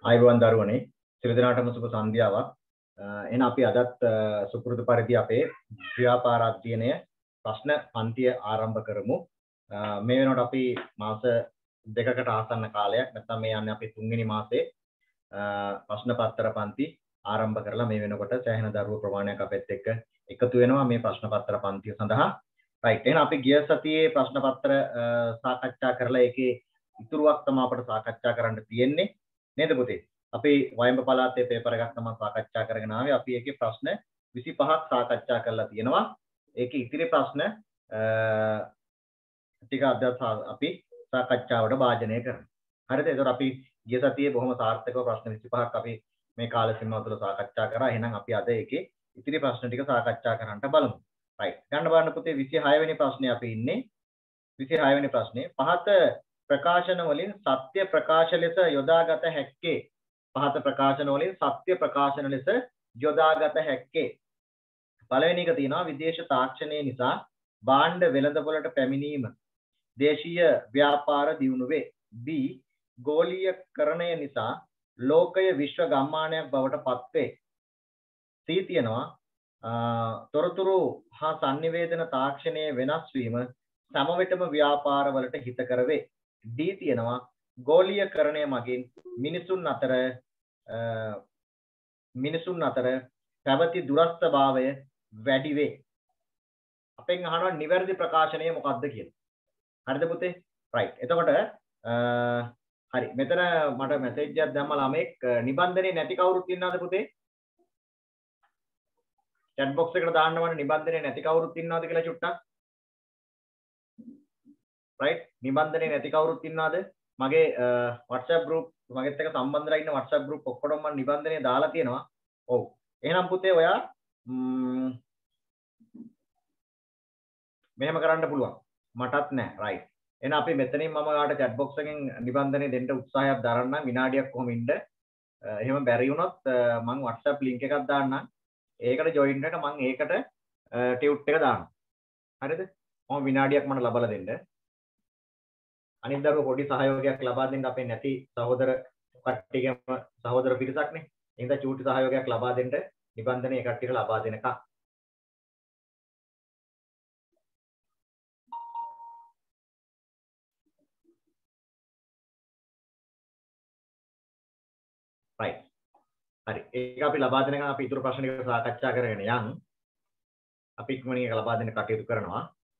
ආයුබෝවන් දරුවනේ සියලු දෙනාටම සුබ සන්ධ්‍යාවක්. එහෙනම් අපි අදත් සුපුරුදු පරිදි අපේ ව්‍යාපාර අධ්‍යයනය ප්‍රශ්න පන්තිය ආරම්භ කරමු. මේ වෙනකොට අපි මාස දෙකකට ආසන්න කාලයක් නැත්නම් මේ යන්නේ අපි තුන්වෙනි මාසේ ප්‍රශ්න පත්‍ර පන්ති ආරම්භ කරලා මේ වෙනකොට සෑහෙන දරුවෝ ප්‍රමාණයක් අපෙත් එක්ක එකතු වෙනවා මේ ප්‍රශ්න පත්‍ර පන්තිය සඳහා. රයිට්. එහෙනම් අපි ගිය සතියේ ප්‍රශ්න පත්‍ර සාකච්ඡා කරලා ඒකේ ඉතුරුවක් තමයි අපිට සාකච්ඡා කරන්න තියෙන්නේ. නේද පුතේ? අපි වයඹ පළාතේ පේපර් එකක් තමයි සාකච්ඡා කරගෙන ආවේ. අපි ඒකේ ප්‍රශ්න 25ක් සාකච්ඡා කරලා තියෙනවා. ඒකේ ඉතිරි ප්‍රශ්න ටික අද අපි සාකච්ඡාවට භාජනය කරනවා. හරිද? ඒතකොට අපි ගිය සතියේ බොහොම සාර්ථකව ප්‍රශ්න 25ක් අපි මේ කාල සීමාව තුළ සාකච්ඡා කරා. එහෙනම් අපි අද ඒකේ ඉතිරි ප්‍රශ්න ටික සාකච්ඡා කරන්න බලමු. රයිට්. ගන්න බලන්න පුතේ 26 වෙනි ප්‍රශ්නේ අපි ඉන්නේ. 26 වෙනි ප්‍රශ්නේ පහත ප්‍රකාශන වලින් සත්‍ය ප්‍රකාශ ලෙස යොදාගත හැක්කේ පහත ප්‍රකාශන වලින් සත්‍ය ප්‍රකාශන ලෙස යොදාගත හැක්කේ පළවෙනි එක තියෙනවා විදේශ තාක්ෂණය නිසා භාණ්ඩ වෙළඳපොළට පැමිණීම දේශීය ව්‍යාපාර දියුණු වේ. B ගෝලීයකරණය නිසා ලෝකය විශ්ව ගම්මානයක් බවට පත් වේ. C තියෙනවා තොරතුරු හා sannivedana තාක්ෂණයේ වෙනස් වීම සම විටම ව්‍යාපාරවලට හිතකර වේ. D තියෙනවා ගෝලීයකරණය මගින් මිනිසුන් අතර පැවති දුරස්ථභාවය වැඩි වේ. අපෙන් අහනවා නිවැරදි ප්‍රකාශනය මොකක්ද කියලා. හරිද පුතේ? රයිට්. එතකොට හරි. මෙතන මට මැසේජ් එකක් දැම්මා ළමෙක් නිබන්ධනේ නැති කවුරුත් ඉන්නවද පුතේ? chat box එකට දාන්න ඕනේ නිබන්ධනේ නැති කවුරුත් ඉන්නවද කියලා චුට්ටක්. right නිබන්ධනේ නැති කවුරුත් ඉන්නවද? මගේ WhatsApp group මගෙත් එක්ක සම්බන්ධ වෙලා ඉන්න WhatsApp group ඔක්කොටම මම නිබන්ධනේ දාලා තියෙනවා. ඔව්. එහෙනම් පුතේ ඔයා මෙහෙම කරන්න පුළුවන්. මටත් නෑ. right. එහෙනම් අපි මෙතනින් මම ඔයාලට chat box එකෙන් නිබන්ධනේ දෙන්න උත්සාහයක් දරන්නම් විනාඩියක් කොහොම ඉන්න. එහෙම බැරි වුණොත් මම WhatsApp link එකක් දාන්නම්. ඒකට join වෙන්න මම ඒකට ටියුට් එක දානවා. හරිද? මම විනාඩියක් මට ලබලා දෙන්න. අනිත් දරුවෝ පොඩි සහයෝගයක් ලබා දෙන්න අපේ නැති සහෝදර කට්ටියගේම සහෝදර පිරිසක්නේ. එහෙනම් චූටි සහයෝගයක් ලබා දෙන්න නිබන්ධනේ කට්ටියට ලබා දෙනකම්. right. හරි. ඒක අපි ලබා දෙනකම් අපි ඊටු ප්‍රශ්න ටික සාකච්ඡා කරගෙන යන්. අපි ඉක්මනින් ඒක ලබා දෙන්න කටයුතු කරනවා.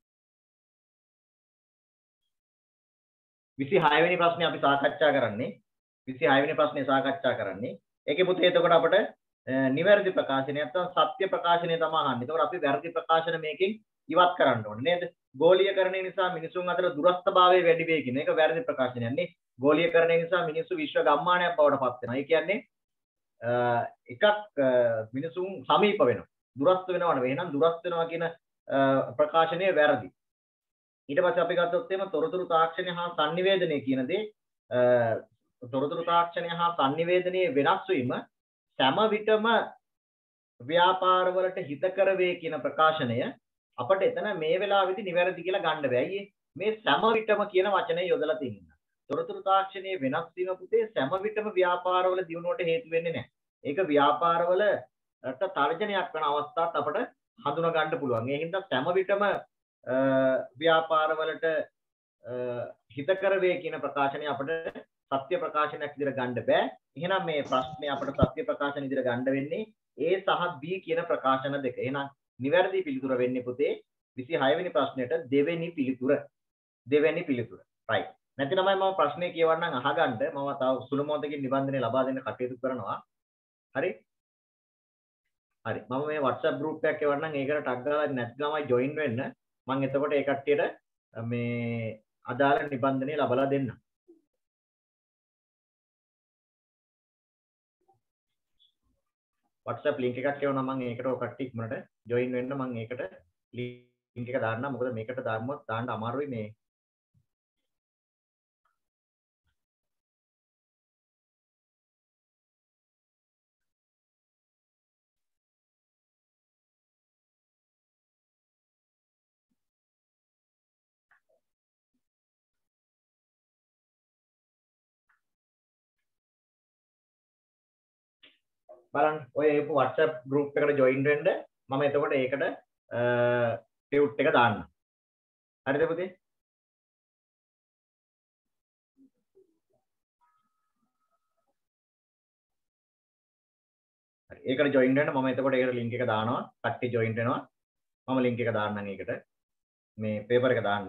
26 වෙනි ප්‍රශ්නේ අපි සාකච්ඡා කරන්නේ 26 වෙනි ප්‍රශ්නේ සාකච්ඡා කරන්නේ ඒකේ පුතේ එතකොට අපිට නිවැරදි ප්‍රකාශනය නැත්නම් සත්‍ය ප්‍රකාශනය තමයි අහන්නේ. එතකොට අපි වැරදි ප්‍රකාශන මේකෙන් ඉවත් කරන්න ඕනේ නේද? ගෝලීයකරණය නිසා මිනිසුන් අතර දුරස්ථභාවය වැඩි වෙයි කියන එක වැරදි ප්‍රකාශනයක් නේ. ගෝලීයකරණය නිසා මිනිස්සු විශ්ව ගම්මානයක් බවට පත් වෙනවා. ඒ කියන්නේ එකක් මිනිසුන් සමීප වෙනවා. දුරස්ත වෙනව නෙවෙයි. එහෙනම් දුරස්ත වෙනවා කියන ප්‍රකාශනය වැරදි. ඊට පස්සේ අපි ගත්තොත් එහෙම තොරතුරු තාක්ෂණය හා sannivedanaya කියන දේ තොරතුරු තාක්ෂණය හා sannivedanaya වෙනස් වීම සෑම විටම ව්‍යාපාරවලට හිතකර වේ කියන ප්‍රකාශනය අපිට එතන මේ වෙලාවේදී නිවැරදි කියලා ගන්න බෑ. මේ සෑම විටම කියන වචනේ යොදලා තියෙනවා. තොරතුරු තාක්ෂණයේ වෙනස් වීම පුතේ සෑම විටම ව්‍යාපාරවල දියුණුවට හේතු වෙන්නේ නැහැ. ඒක ව්‍යාපාරවලට තර්ජනයක් වෙන අවස්ථාත් අපිට හඳුනා ගන්න පුළුවන්. ඒ හින්දා සෑම විටම ව්‍යාපාරවලට හිතකර වේ කියන ප්‍රකාශනය අපිට සත්‍ය ප්‍රකාශනයක් විදිහට ගන්න බෑ. එහෙනම් මේ ප්‍රශ්නේ අපිට සත්‍ය ප්‍රකාශන විදිහට ගන්න වෙන්නේ A සහ B කියන ප්‍රකාශන දෙක. එහෙනම් නිවැරදි පිළිතුර වෙන්නේ පුතේ 26 වෙනි ප්‍රශ්නෙට දෙවෙනි පිළිතුර. දෙවෙනි පිළිතුර. right. නැතිනම් මම ප්‍රශ්නේ කියවන්නම් අහගන්න. මම තව සුළු මොහොතකින් නිබන්ධනය ලබා දෙන්න කටයුතු කරනවා. හරි? හරි. මම මේ WhatsApp group එකක් එවන්නම්. ඒකට ටග් ගාලා නැත්නම් join වෙන්න. මම එතකොට ඒ කට්ටියට මේ අදාළ නිබන්ධනය ලබලා දෙන්න. WhatsApp link එකක් එවනවා මම ඒකට ඔය කට්ටිය ඉක්මනට join වෙන්න මම ඒකට link එක දාන්නම්. මොකද මේකට දාන්න අමාරුයි මේ බලන්න ඔය WhatsApp group එකට join වෙන්න මම එතකොට ඒකට ටියුට් එක දාන්න. හරිද පුතේ? හරි. ඒකට join වෙන්න මම එතකොට ඒකට link එක දානවා. කට්ටිය join වෙනවා. මම link එක දාන්නම් ඒකට. මේ paper එක දාන්න.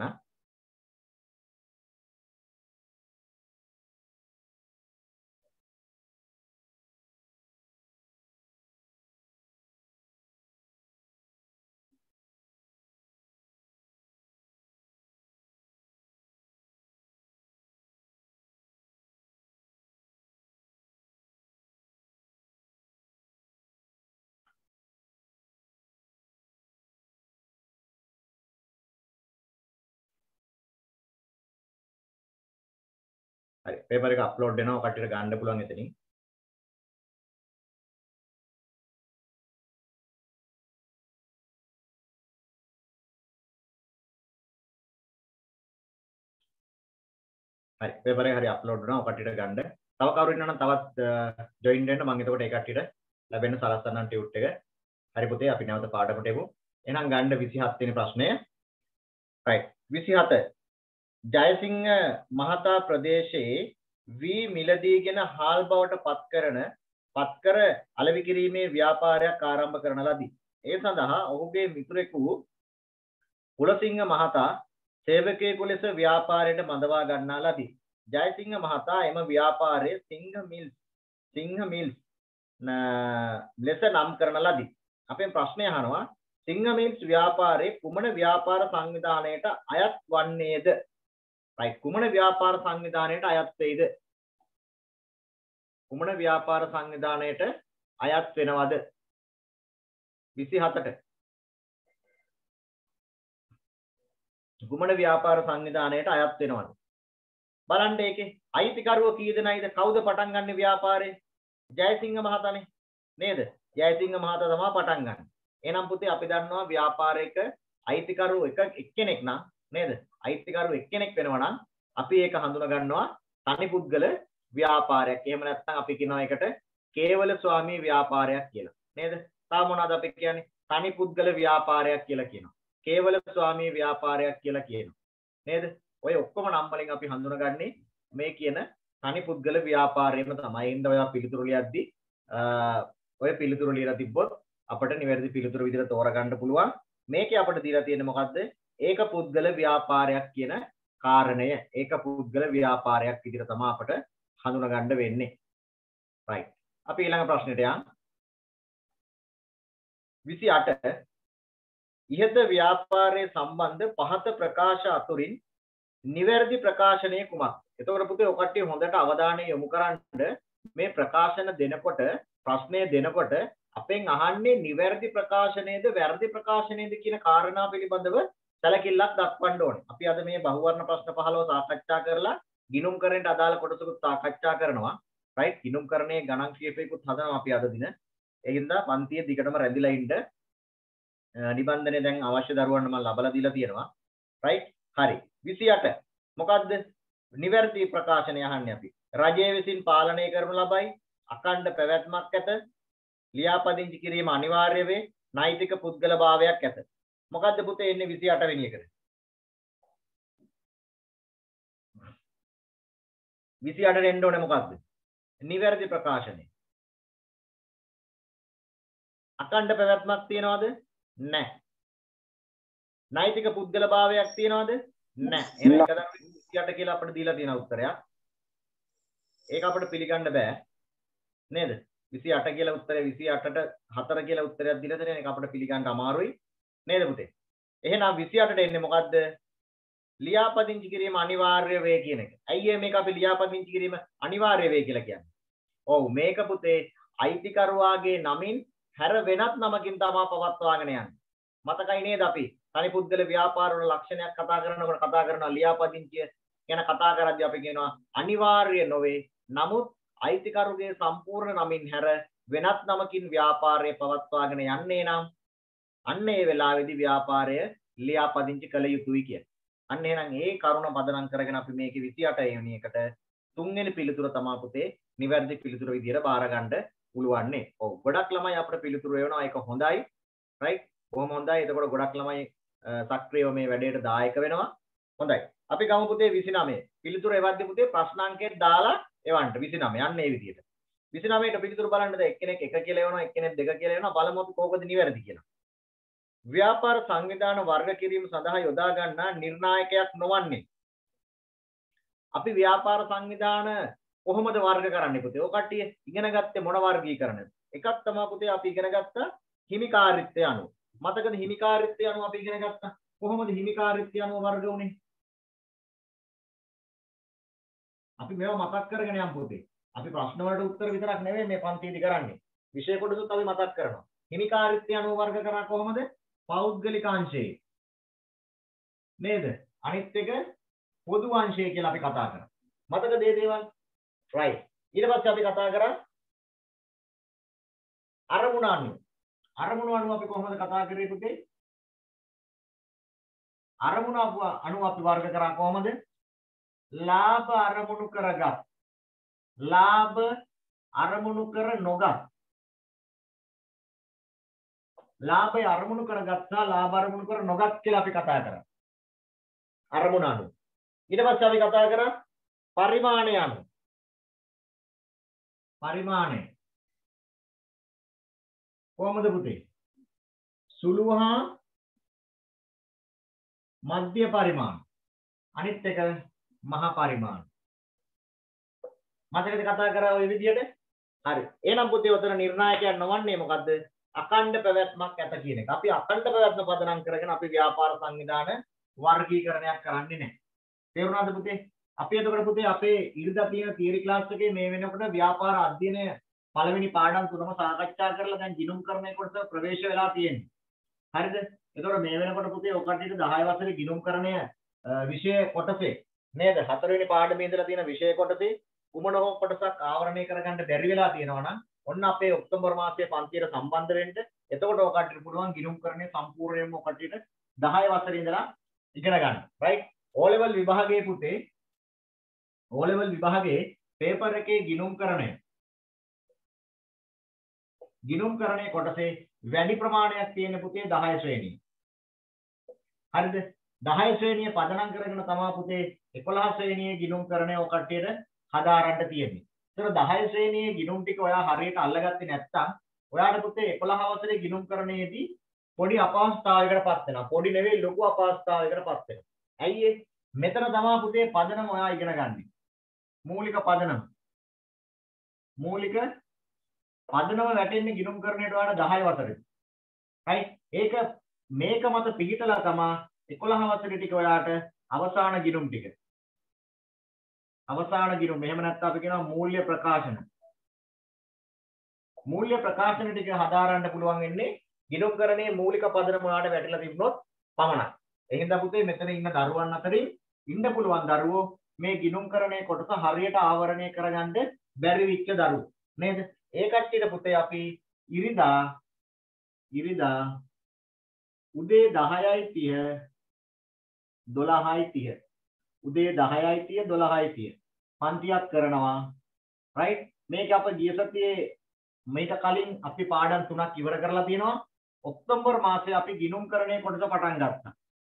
හරි. paper එක upload වෙනවා. කට්ටියට ගන්න පුළුවන් එතනින්. හරි. paper එක හරි upload වෙනවා. කට්ටියට ගන්න. තව කවුරු ඉන්නවා නම් තවත් join වෙන්න මම එතකොට ඒ කට්ටියට ලැබෙන සලස්සන්නම් ටියුට් එක. හරි පුතේ අපි නැවත පාඩමට එමු. එහෙනම් ගන්න 27 වෙනි ප්‍රශ්නය. right. 27. ජයසිංහ මහතා ප්‍රදේශයේ වී මිලදීගෙන හාල් බවට පත්කර අලෙවි කිරීමේ ව්‍යාපාරයක් ආරම්භ කරන ලදී. ඒ සඳහා ඔහුගේ මිතුරෙකු කුලසිංහ මහතා සේවකයෙකු ලෙස ව්‍යාපාරයට බඳවා ගන්නා ලදී. ජයසිංහ මහතා එම ව්‍යාපාරයේ සිංහ මිල්ස් ලෙස නම් කරන ලදී. අපෙන් ප්‍රශ්නය අහනවා සිංහ මිල්ස් ව්‍යාපාරයේ කුමන ව්‍යාපාර සංවිධානයට අයත් වන්නේද? right. කුමන ව්‍යාපාර සංවිධානයට අයත් වෙයිද? කුමන ව්‍යාපාර සංවිධානයට අයත් වෙනවද? 27ට. කුමන ව්‍යාපාර සංවිධානයට අයත් වෙනවද? බලන්න ඒකේ අයිතිකරුවෝ කී දෙනායිද? කවුද පටන් ගන්න ව්‍යාපාරේ? ජයසිංහ මහතානේ නේද? ජයසිංහ මහතා තමයි පටන් ගන්න. එහෙනම් පුතේ අපි දන්නවා ව්‍යාපාරයක අයිතිකරුවෝ එක්කෙනෙක් නම් නේද? අයිතිකරුවෝ එක්කෙනෙක් වෙනවා නම් අපි ඒක හඳුනා ගන්නවා තනි පුද්ගල ව්‍යාපාරයක්. එහෙම නැත්නම් අපි කියනවා ඒකට කේවල ස්වාමී ව්‍යාපාරයක් කියලා. නේද? තා මොනවාද අපි කියන්නේ? තනි පුද්ගල ව්‍යාපාරයක් කියලා කියනවා. කේවල ස්වාමී ව්‍යාපාරයක් කියලා කියනවා. නේද? ඔය ඔක්කොම නම් වලින් අපි හඳුනාගන්නේ මේ කියන තනි පුද්ගල ව්‍යාපාරයම තමයි. ඉන්න ඔය පිළිතුරු ලියද්දි ඔය පිළිතුරු ලියලා තිබ්බොත් අපිට නිවැරදි පිළිතුරු විදිහට තෝරගන්න පුළුවන්. මේකේ අපිට දීලා තියෙන්නේ මොකද්ද? ඒක පුද්ගල ව්‍යාපාරයක් කියන කාරණය. ඒක පුද්ගල ව්‍යාපාරයක් විදිහට තමයි අපිට හඳුනාගන්න වෙන්නේ. right. අපි ඊළඟ ප්‍රශ්නෙට යමු. 28 ඉහත ව්‍යාපාරයේ සම්බන්ධ පහත ප්‍රකාශ අතුරින් නිවැරදි ප්‍රකාශනය කුමක්ද? එතකොට පුතේ ඔය කට්ටිය හොඳට අවධානය යොමු කරන්න මේ ප්‍රකාශන දෙනකොට ප්‍රශ්නය දෙනකොට අපෙන් අහන්නේ නිවැරදි ප්‍රකාශනයේද වැරදි ප්‍රකාශනයේද කියන කාරණා පිළිබඳව සැලකිල්ලක් දක්වන්න ඕනේ. අපි අද මේ බහුවර්ණ ප්‍රශ්න 15 සාකච්ඡා කරලා ගිණුම් කරේට අදාළ කොටසකුත් සාකච්ඡා කරනවා. right. ගිණුම් කරන්නේ ගණන් කීපයකුත් හදනවා අපි අද දින. ඒ හින්දා පන්තියේ දිගටම රැඳිලා ඉන්න නිබන්ධනය දැන් අවශ්‍ය දරුවන්ට මම ලබලා දීලා තියෙනවා. right. හරි. 28 මොකද්ද? නිවැරදි ප්‍රකාශනය අහන්නේ අපි. රජය විසින් පාලනය කරනු ලබයි. අඛණ්ඩ පැවැත්මක් ඇත. ලියාපදිංචි කිරීම අනිවාර්ය වේ. නෛතික පුද්ගල භාවයක් ඇත. මොකද්ද පුතේ එන්නේ 28 වෙනි එකට? 28 එන්න ඕනේ මොකද්ද? නිවැරදි ප්‍රකාශනය. අඛණ්ඩ පැවැත්මක් තියනවද? නැහැ. නෛතික පුද්ගල භාවයක් තියනවද? නැහැ. එහෙනම් එක දවසක් 28 කියලා අපිට දීලා තියෙන උත්තරයක්. ඒක අපිට පිළිගන්න බෑ. නේද? 28 කියලා උත්තරය 28ට 4 කියලා උත්තරයක් දීලා තියෙන එක අපිට පිළිගන්න අමාරුයි. නේද පුතේ? එහෙනම් 28ට එන්නේ මොකද්ද? ලියාපදිංචි කිරීම අනිවාර්ය වේ කියන එක. ඇයි මේක අපි ලියාපදිංචි කිරීම අනිවාර්ය වේ කියලා කියන්නේ? ඔව් මේක පුතේ අයිතිකරුවාගේ නමින් හැර වෙනත් නමකින් තමයි පවත්වාගෙන යන්නේ. මතකයි නේද අපි තනි පුද්ගල ව්‍යාපාර වල ලක්ෂණයක් කතා කරනවා ලියාපදිංචිය ගැන කතා කරද්දී අපි කියනවා අනිවාර්ය නොවේ. නමුත් අයිතිකරුගේ සම්පූර්ණ නමින් හැර වෙනත් නමකින් ව්‍යාපාරය පවත්වාගෙන යන්නේ නම් අන්න ඒ වෙලාවේදී ව්‍යාපාරය ලියාපදිංචි කළ යුතුයි කියන්නේ. අන්න එහෙනම් ඒ කරුණ පදනම් කරගෙන අපි මේකේ 28 වෙනි එකට තුන්වෙනි පිළිතුර තමයි පුතේ නිවැරදි පිළිතුර විදියට බාර ගන්න පුළුවන් නේ. ඔව් ගොඩක් ළමයි අපිට පිළිතුරු එවනවා ඒක හොඳයි. right බොහොම හොඳයි. එතකොට ගොඩක් ළමයි සක්‍රියව මේ වැඩේට දායක වෙනවා. හොඳයි. අපි ගමු පුතේ 29. පිළිතුරු එවද්දී පුතේ ප්‍රශ්න අංකයක් දාලා එවන්න 29. යන්න ඒ විදිහට. 29ට පිළිතුරු බලන්නද එක්කෙනෙක් 1 කියලා එවනවා එක්කෙනෙක් 2 කියලා එවනවා බලමු අපි කොහොමද නිවැරදි කියලා. ව්‍යාපාර සංවිධාන වර්ග කිරීම සඳහා යොදා ගන්නා නිර්ණායකයක් නොවන්නේ. අපි ව්‍යාපාර සංවිධාන කොහොමද වර්ග කරන්නේ පුතේ? ඔය කට්ටිය ඉගෙන ගත්තේ මොන වර්ගීකරණයද? එකක් තමයි පුතේ අපි ඉගෙන ගත්ත හිමිකාරීත්වය අනුව. මතකද හිමිකාරීත්වය අනුව අපි ඉගෙන ගත්තා. කොහොමද හිමිකාරීත්වය අනුව වර්ග වුනේ? අපි මේවා මතක් කරගෙන යමු පුතේ. අපි ප්‍රශ්න වලට උත්තර විතරක් නෙවෙයි මේ පන්තියේදී කරන්නේ. විෂය කොටසත් අපි මතක් කරනවා. හිමිකාරීත්වය අනුව වර්ග කරා කොහොමද? පෞද්ගලිකාංශයේ. නේද? අනිත් එක පොදු අංශය කියලා අපි කතා කරා. මතකද මේ දේවල්? right. ඊට පස්සේ අපි කතා කරා අරමුණ අනුව. අරමුණ අනුව අපි කොහොමද කතා කරේ පුතේ? අරමුණ අනුව අපි වර්ග කරා කොහොමද? ලාභ අරමුණු කරගත්. ලාභ අරමුණු කර නොගත්. ලාභය අරමුණු කරගත්තා ලාභ අරමුණු කර නොගත් කියලා අපි කතා කරා. අරමුණ අනුව. ඊට පස්සේ අපි කතා කරා පරිමාණය අනුව. පරිමාණය කොහොමද පුතේ? සුළු හා මධ්‍ය පරිමාණ. අනිත් එක මහා පරිමාණ. මතකද කතා කරා ওই විදිහට? හරි. එහෙනම් පුතේ උතන නිර්ණායකයක් නොවන්නේ මොකද්ද? අඛණ්ඩ පැවැත්මක් ඇත කියන එක. අපි අඛණ්ඩ පැවැත්ම පදනම් කරගෙන අපි ව්‍යාපාර සංවිධාන වර්ගීකරණයක් කරන්නේ නැහැ. තේරුණාද පුතේ? අපි එතකොට පුතේ අපේ ඉරිදා තියෙන තියරි ක්ලාස් එකේ මේ වෙනකොට ව්‍යාපාර අධ්‍යයනය පළවෙනි පාඩම් තුනම සාකච්ඡා කරලා දැන් ගිණුම් කරණය කොටස ප්‍රවේශ වෙලා තියෙනවා. හරිද? එතකොට මේ වෙනකොට පුතේ ඔය කට්ටියට 10 වසරේ ගිණුම් කරණය විෂය කොටසේ නේද? 4 වෙනි පාඩමේ ඉඳලා තියෙන විෂය කොටසේ කුමන හෝ කොටසක් ආවරණය කරගන්න බැරි වෙලා තියෙනවා නම් ඔන්න අපේ ඔක්තෝබර් මාසයේ පන්තියට සම්බන්ධ වෙන්න. එතකොට ඔය කට්ටියට පුළුවන් ගිණුම් කරණය සම්පූර්ණයෙන්ම ඔය කට්ටියට 10 වසරේ ඉඳලා ඉගෙන ගන්න. right? O level විභාගයේ පුතේ O level විභාගයේ පේපර් එකේ ගිණුම් කරණය කොටසේ වැඩි ප්‍රමාණයක් තියෙන පුතේ 10 ශ්‍රේණිය. හරිද? 10 ශ්‍රේණිය පදනම් කරගෙන තමයි පුතේ 11 ශ්‍රේණියේ ගිණුම් කරණය ඔය කට්ටියට හදාරන්න තියෙන්නේ. ඒතර 10 ශ්‍රේණියේ ගිණුම් ටික ඔයා හරියට අල්ලගත්තේ නැත්නම් ඔයාට පුතේ 11 වසරේ ගිණුම් කරණයේදී පොඩි අපහසුතාවයකටපත් වෙනවා. පොඩි නෙවෙයි ලොකු අපහසුතාවයකටපත් වෙනවා. ඇයි ඒ? මෙතන තමයි පුතේ පදනම ඔයා ඉගෙන ගන්න. මූලික පදනම. මූලික පදනම වැටෙන්නේ ගිණුම් කරණයට ඔයාට 10 වසරේ. right? ඒක මේක මත පිළිතලා තමයි 11 වසරේ ටික ඔයාට අවසාන ගිණුම් ටික. අවසාන ගිණුම්. එහෙම නැත්නම් අපි කියනවා මූල්‍ය ප්‍රකාශන. මූල්‍ය ප්‍රකාශන ටික හදාරන්න පුළුවන් වෙන්නේ ගිණුම් කරණයේ මූලික පදනම ඔයාට වැටලා තිබුණොත් පමණයි. එහෙනම් පුතේ මෙතන ඉන්න දරුවන් අතරින් ඉන්න පුළුවන් දරුවෝ මේ ගිණුම් කරණයේ කොටස හරියට ආවරණය කරගන්න බැරි වෙච්ච දරුවෝ නේද? ඒ කට්ටියට පුතේ අපි ඉරිදා උදේ 10:30 12:30 උදේ 10:30 12:30 පන්තියක් කරනවා. right? මේක අප ගිය සතියේ මේක කලින් අපි පාඩම් 3ක් ඉවර කරලා තියෙනවා. ඔක්තෝබර් මාසයේ අපි ගිණුම් කරණයේ කොටස පටන් ගත්තා.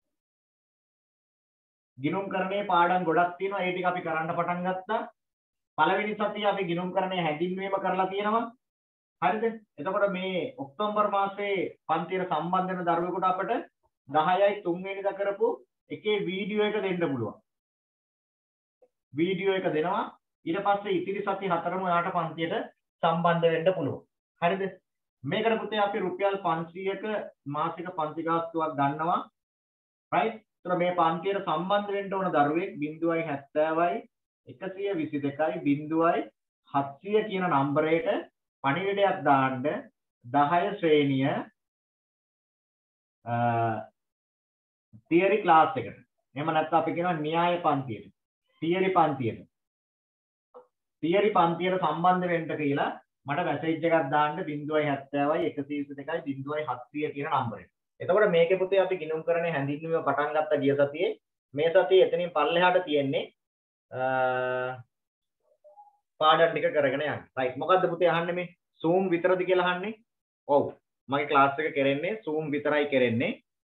ගිණුම් කරණයේ පාඩම් ගොඩක් තියෙනවා. ඒ ටික අපි කරන්න පටන් ගත්තා. පළවෙනි සතියේ අපි ගිණුම් කරණයේ හැඳින්වීම කරලා තියෙනවා. හරිද? එතකොට මේ ඔක්තෝබර් මාසයේ පන්තියට සම්බන්ධ වෙන දරුවෙකුට අපිට 10යි 3 වෙනිදා කරපු එකේ වීඩියෝ එක දෙන්න පුළුවන්. වීඩියෝ එක දෙනවා. ඊට පස්සේ ඉතිරි සති 4ම ඔයාට පන්තියට සම්බන්ධ වෙන්න පුළුවන්. හරිද? මේකට පුතේ අපි රුපියල් 500ක මාසික පන්ති ගාස්තුවක් ගන්නවා. right? ඒතර මේ පන්තියට සම්බන්ධ වෙන්න ඕන දරුවෙක් 0.70යි 122යි 0.700 කියන නම්බරයට පණිවිඩයක් දාන්න 10 ශ්‍රේණිය තියරි ක්ලාස් එකට. එහෙම නැත්නම් අපි කියනවා න්‍යාය පන්තියට. තියරි පන්තියට. තියරි පන්තියට සම්බන්ධ වෙන්න කියලා මට මැසේජ් එකක් දාන්න 0.70යි 122යි 0.700 කියන නම්බරයට. එතකොට මේකේ පුතේ අපි ගිණුම් කරන්නේ හැඳින්වීම පටන් ගත්ත ගිය සතියේ මේ සතියේ එතනින් පල්ලෙහාට තියෙන්නේ පාඩම් ටික කරගෙන යන්න. right. මොකද්ද පුතේ අහන්නේ මේ Zoom විතරද කියලා අහන්නේ. ඔව්. මගේ ක්ලාස් එක කරන්නේ Zoom විතරයි කරන්නේ.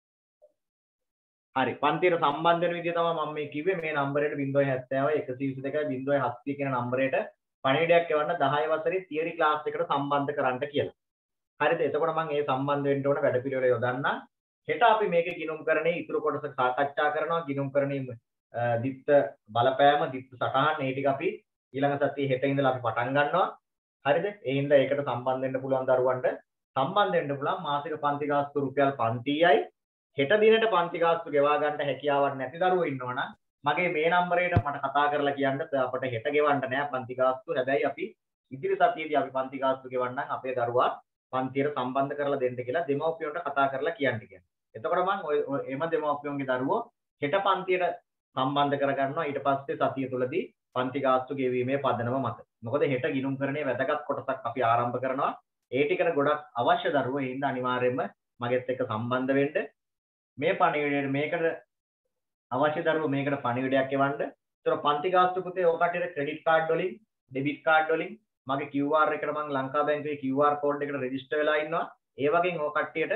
හරි. පන්තියට සම්බන්ධ වෙන විදිය තමයි මම මේ කිව්වේ. මේ නම්බරයට 070 122 070 කියන නම්බරයට පණිවිඩයක් එවන්න 10 වසරේ තියරි ක්ලාස් එකට සම්බන්ධ කරන්න කියලා. හරිද? එතකොට මම ඒ සම්බන්ධ වෙන්න ඕන වැඩපිළිවෙල යොදන්න. හෙට අපි මේකේ ගිණුම්කරණයේ ඉතුරු කොටස සාකච්ඡා කරනවා. ගිණුම්කරණයේ දිත්ත බලපෑම, දිත්ත සටහන් මේ ටික අපි ඊළඟ සතියේ හෙට ඉඳලා අපි පටන් ගන්නවා. හරිද? ඒ හින්දා ඒකට සම්බන්ධ වෙන්න පුළුවන් දරුවන්ට සම්බන්ධ වෙන්න පුළුවන්. මාසික පන්ති ගාස්තු රුපියල් 500යි. හෙට දිනට පන්ති ගාස්තු ගෙවා ගන්න හැකියාවක් නැති දරුවෝ ඉන්නවනම් මගේ මේ නම්බරයට මට කතා කරලා කියන්න අපිට හෙට ගෙවන්න නෑ පන්ති ගාස්තු. හැබැයි අපි ඉදිරි සතියේදී අපි පන්ති ගාස්තු ගෙවන්නම් අපේ දරුවා පන්තියට සම්බන්ධ කරලා දෙන්න කියලා දෙමව්පියන්ට කතා කරලා කියන්න කියන්නේ. එතකොට මම එම දෙමව්පියන්ගේ දරුවෝ හෙට පන්තියට සම්බන්ධ කරගන්නවා. ඊට පස්සේ සතිය තුලදී පන්ති ගාස්තු ගෙවීමේ පදනම මත. මොකද හෙට ගිණුම්කරණයේ වැදගත් කොටසක් අපි ආරම්භ කරනවා. ඒ ටිකට ගොඩක් අවශ්‍ය දරුවෝ ඒ හින්දා අනිවාර්යයෙන්ම මගෙත් එක්ක සම්බන්ධ වෙන්න. මේ පණිවිඩයට මේකට අවශ්‍ය දරුවෝ මේකට පණිවිඩයක් එවන්න. ඒතර පන්ති ගාස්තු පුතේ ඔය කට්ටියට ක්‍රෙඩිට් කාඩ් වලින්, ඩෙබිට් කාඩ් වලින් මගේ QR එකට මම ලංකා බැංකුවේ QR කෝඩ් එකට රෙජිස්ටර් වෙලා ඉන්නවා. ඒ වගේම ඔය කට්ටියට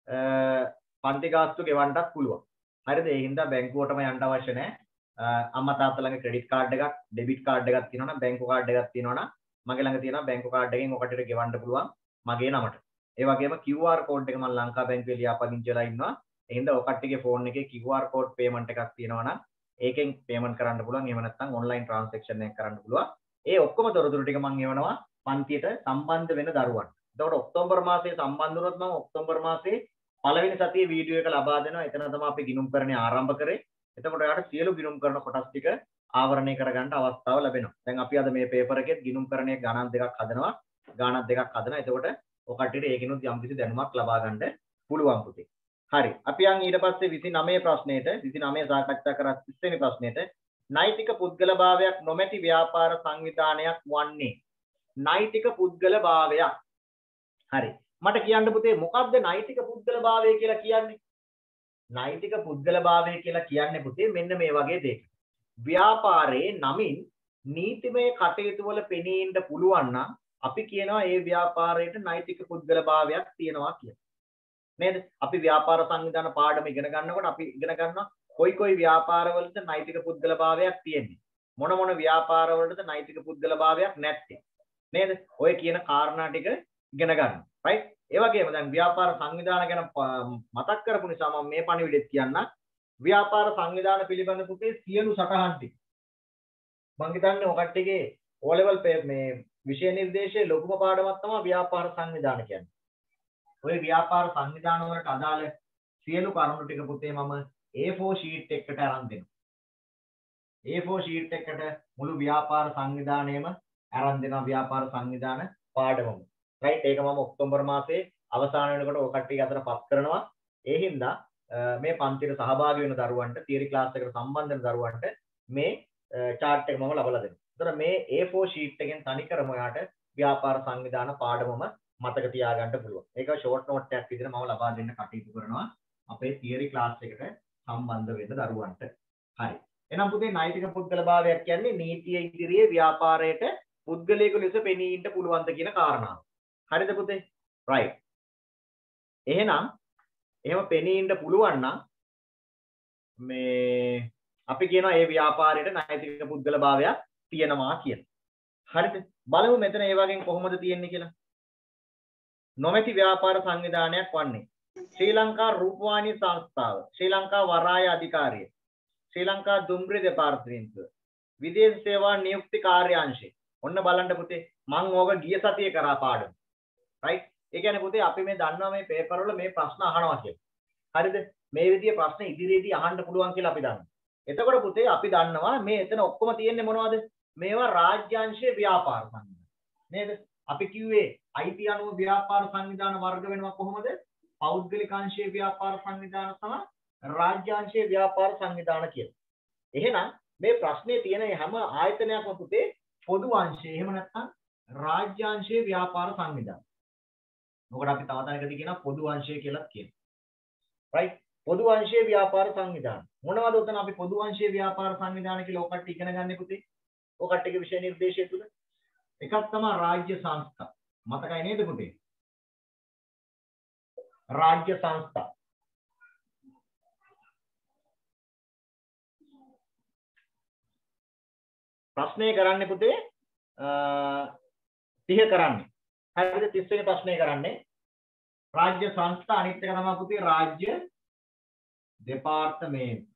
පන්ති ගාස්තු ගෙවන්නත් පුළුවන්. හරිද? ඒ හින්දා බැංකුවටම යන්න අවශ්‍ය නැහැ. අම්මා තාත්තා ළඟ ක්‍රෙඩිට් කාඩ් එකක්, ඩෙබිට් කාඩ් එකක් තියෙනවා නම්, බැංකු කාඩ් එකක් තියෙනවා නම් මගේ ළඟ තියෙනවා බැංකු කාඩ් එකෙන් ඔය කට්ටියට ගෙවන්න පුළුවන් මගේ නමට. ඒ වගේම QR කෝඩ් එක මම ලංකා බැංකුවේ ලියාපදිංචි වෙලා ඉන්නවා. එහෙනම් ඔය කට්ටියගේ ෆෝන් එකේ QR කෝඩ් පේමන්ට් එකක් තියෙනවා නම් ඒකෙන් පේමන්ට් කරන්න පුළුවන්. එහෙම නැත්නම් ඔන්ලයින් ට්‍රාන්සැක්ෂන් එකක් කරන්න පුළුවන්. ඒ ඔක්කොම තොරතුරු ටික මම එවනවා පන්තියට සම්බන්ධ වෙන දරුවන්ට. එතකොට ඔක්තෝබර් මාසයේ සම්බන්ධ වුණොත් මම ඔක්තෝබර් මාසයේ පළවෙනි සතියේ වීඩියෝ එක ලබා දෙනවා. එතන තමයි අපි ගිණුම්කරණය ආරම්භ කරේ. එතකොට ඔයාලට සියලු ගිණුම්කරණ කොටස් ටික ආවරණය කරගන්න අවස්ථාව ලැබෙනවා. දැන් අපි අද මේ පේපර් එකෙත් ගිණුම්කරණයේ ගණන් දෙකක් හදනවා. ගණන් දෙකක් හදනවා. එතකොට ඔය කට්ටියට ඒකිනුත් යම්කිසි දැනුමක් ලබා ගන්න පුළුවන් පුතේ. හරි. අපි යන් ඊට පස්සේ 29 ප්‍රශ්නෙට 29 සාකච්ඡා කරා 30 වෙනි ප්‍රශ්නෙට නෛතික පුද්ගලභාවයක් නොමැති ව්‍යාපාර සංවිධානයක් වන්නේ නෛතික පුද්ගලභාවයක්. හරි. මට කියන්න පුතේ මොකක්ද නෛතික පුද්ගලභාවය කියලා කියන්නේ? නෛතික පුද්ගලභාවය කියලා කියන්නේ පුතේ මෙන්න මේ වගේ දෙයක්. ව්‍යාපාරයේ නමින් නීතිමය කටයුතු වල පෙනී ඉන්න පුළුවන් නම් අපි කියනවා ඒ ව්‍යාපාරයට නෛතික පුද්ගලභාවයක් තියෙනවා කියලා. නේද? අපි ව්‍යාපාර සංවිධාන පාඩම ඉගෙන ගන්නකොට අපි ඉගෙන ගන්නවා කොයි ව්‍යාපාරවලද නෛතික පුද්ගලභාවයක් තියෙන්නේ. මොන ව්‍යාපාරවලද නෛතික පුද්ගලභාවයක් නැත්තේ. නේද? ඔය කියන කාරණා ටික ඉගෙන ගන්න. right? ඒ වගේම දැන් ව්‍යාපාර සංවිධාන ගැන මතක් කරපු නිසා මම මේ පණිවිඩෙත් කියන්නම්. ව්‍යාපාර සංවිධාන පිළිබඳ පුතේ සියලු සටහන් ටික. මම හිතන්නේ ඔය කට්ටියගේ O level මේ විෂය නිර්දේශයේ ලොකුම පාඩමක් තමයි ව්‍යාපාර සංවිධාන කියන්නේ. ඔය ව්‍යාපාර සංවිධාන වලට අදාළ සියලු කරුණු ටික පුතේ මම A4 sheet එකකට අරන් දෙනවා. A4 sheet එකකට මුළු ව්‍යාපාර සංවිධානයම අරන් දෙනවා ව්‍යාපාර සංවිධාන පාඩමම. right? ඒක මම ඔක්තෝබර් මාසයේ අවසාන වෙනකොට ඔය කට්ටිය අතර පත් කරනවා. ඒ හින්දා මේ පන්තියට සහභාගී වෙන දරුවන්ට තියරි ක්ලාස් එකට සම්බන්ධ වෙන දරුවන්ට මේ chart එක මම ලබලා දෙනවා. ඒතර මේ A4 sheet එකෙන් තනිකරම ඔයාට ව්‍යාපාර සංවිධාන පාඩමම මතක තියාගන්න පුළුවන්. ඒක ෂෝට් නෝට් එකක් විදිහට මම ලබා දෙන්න කටයුතු කරනවා අපේ තියරි ක්ලාස් එකට සම්බන්ධ වෙන දරුවන්ට. හරි. එහෙනම් පුතේ නෛතික පුද්ගලභාවයක් කියන්නේ නීතිය ඉදිරියේ ව්‍යාපාරයට පුද්ගලයෙකු ලෙස පෙනී ඉන්න පුළුවන්ද කියන කාරණාව. හරිද පුතේ? right. එහෙනම් එහෙම පෙනී ඉන්න පුළුවන් නම් මේ අපි කියනවා ඒ ව්‍යාපාරයට නෛතික පුද්ගලභාවයක් තියෙනවා කියලා. හරිද? බලමු මෙතන ඒ වගේ කොහොමද තියෙන්නේ කියලා. නොමැති ව්‍යාපාර සංවිධානයක් වන්නේ ශ්‍රී ලංකා රූපවාහිනී සංස්ථාව, ශ්‍රී ලංකා වරාය අධිකාරිය, ශ්‍රී ලංකා දුම්රිය දෙපාර්තමේන්තුව, විදේශ සේවා නියුක්ති කාර්යාංශය. ඔන්න බලන්න පුතේ මම ඕක ගිය සතියේ කරා පාඩම. right? ඒ කියන්නේ පුතේ අපි මේ දන්නවා මේ පේපර් වල මේ ප්‍රශ්න අහනවා කියලා. හරිද? මේ විදිහේ ප්‍රශ්න ඉදිරියේදී අහන්න පුළුවන් කියලා අපි දන්නවා. එතකොට පුතේ අපි දන්නවා මේ එතන ඔක්කොම තියෙන්නේ මොනවද? මේවා රාජ්‍යාංශයේ ව්‍යාපාර සංවිධාන. නේද? අපි කිව්වේ IT අනුව ව්‍යාපාර සංවිධාන වර්ග වෙනවා කොහොමද? පෞද්ගලික අංශයේ ව්‍යාපාර සංවිධාන සහ රාජ්‍යාංශයේ ව්‍යාපාර සංවිධාන කියලා. එහෙනම් මේ ප්‍රශ්නේ තියෙන හැම ආයතනයක්ම පුතේ පොදු අංශයේ එහෙම නැත්නම් රාජ්‍යාංශයේ ව්‍යාපාර සංවිධාන. මොකද අපි තව තැනකදී කියනවා පොදු අංශය කියලා කියනවා. right? පොදු අංශයේ ව්‍යාපාර සංවිධාන. මොනවද උතන අපි පොදු අංශයේ ව්‍යාපාර සංවිධාන කියලා ඔකට ඉගෙන ගන්න පුතේ? ඔකටගේ විෂය නිර්දේශය තුල එකක් තමයි රාජ්‍ය සංස්ථා. මතකයි නේද පුතේ? රාජ්‍ය සංස්ථා. ප්‍රශ්නේ කරන්නේ පුතේ 30 කරන්නේ. හරිද? 30 වෙනි ප්‍රශ්නේ කරන්නේ රාජ්‍ය සංස්ථා අනිත් එක තමයි පුතේ රාජ්‍ය දෙපාර්තමේන්තු.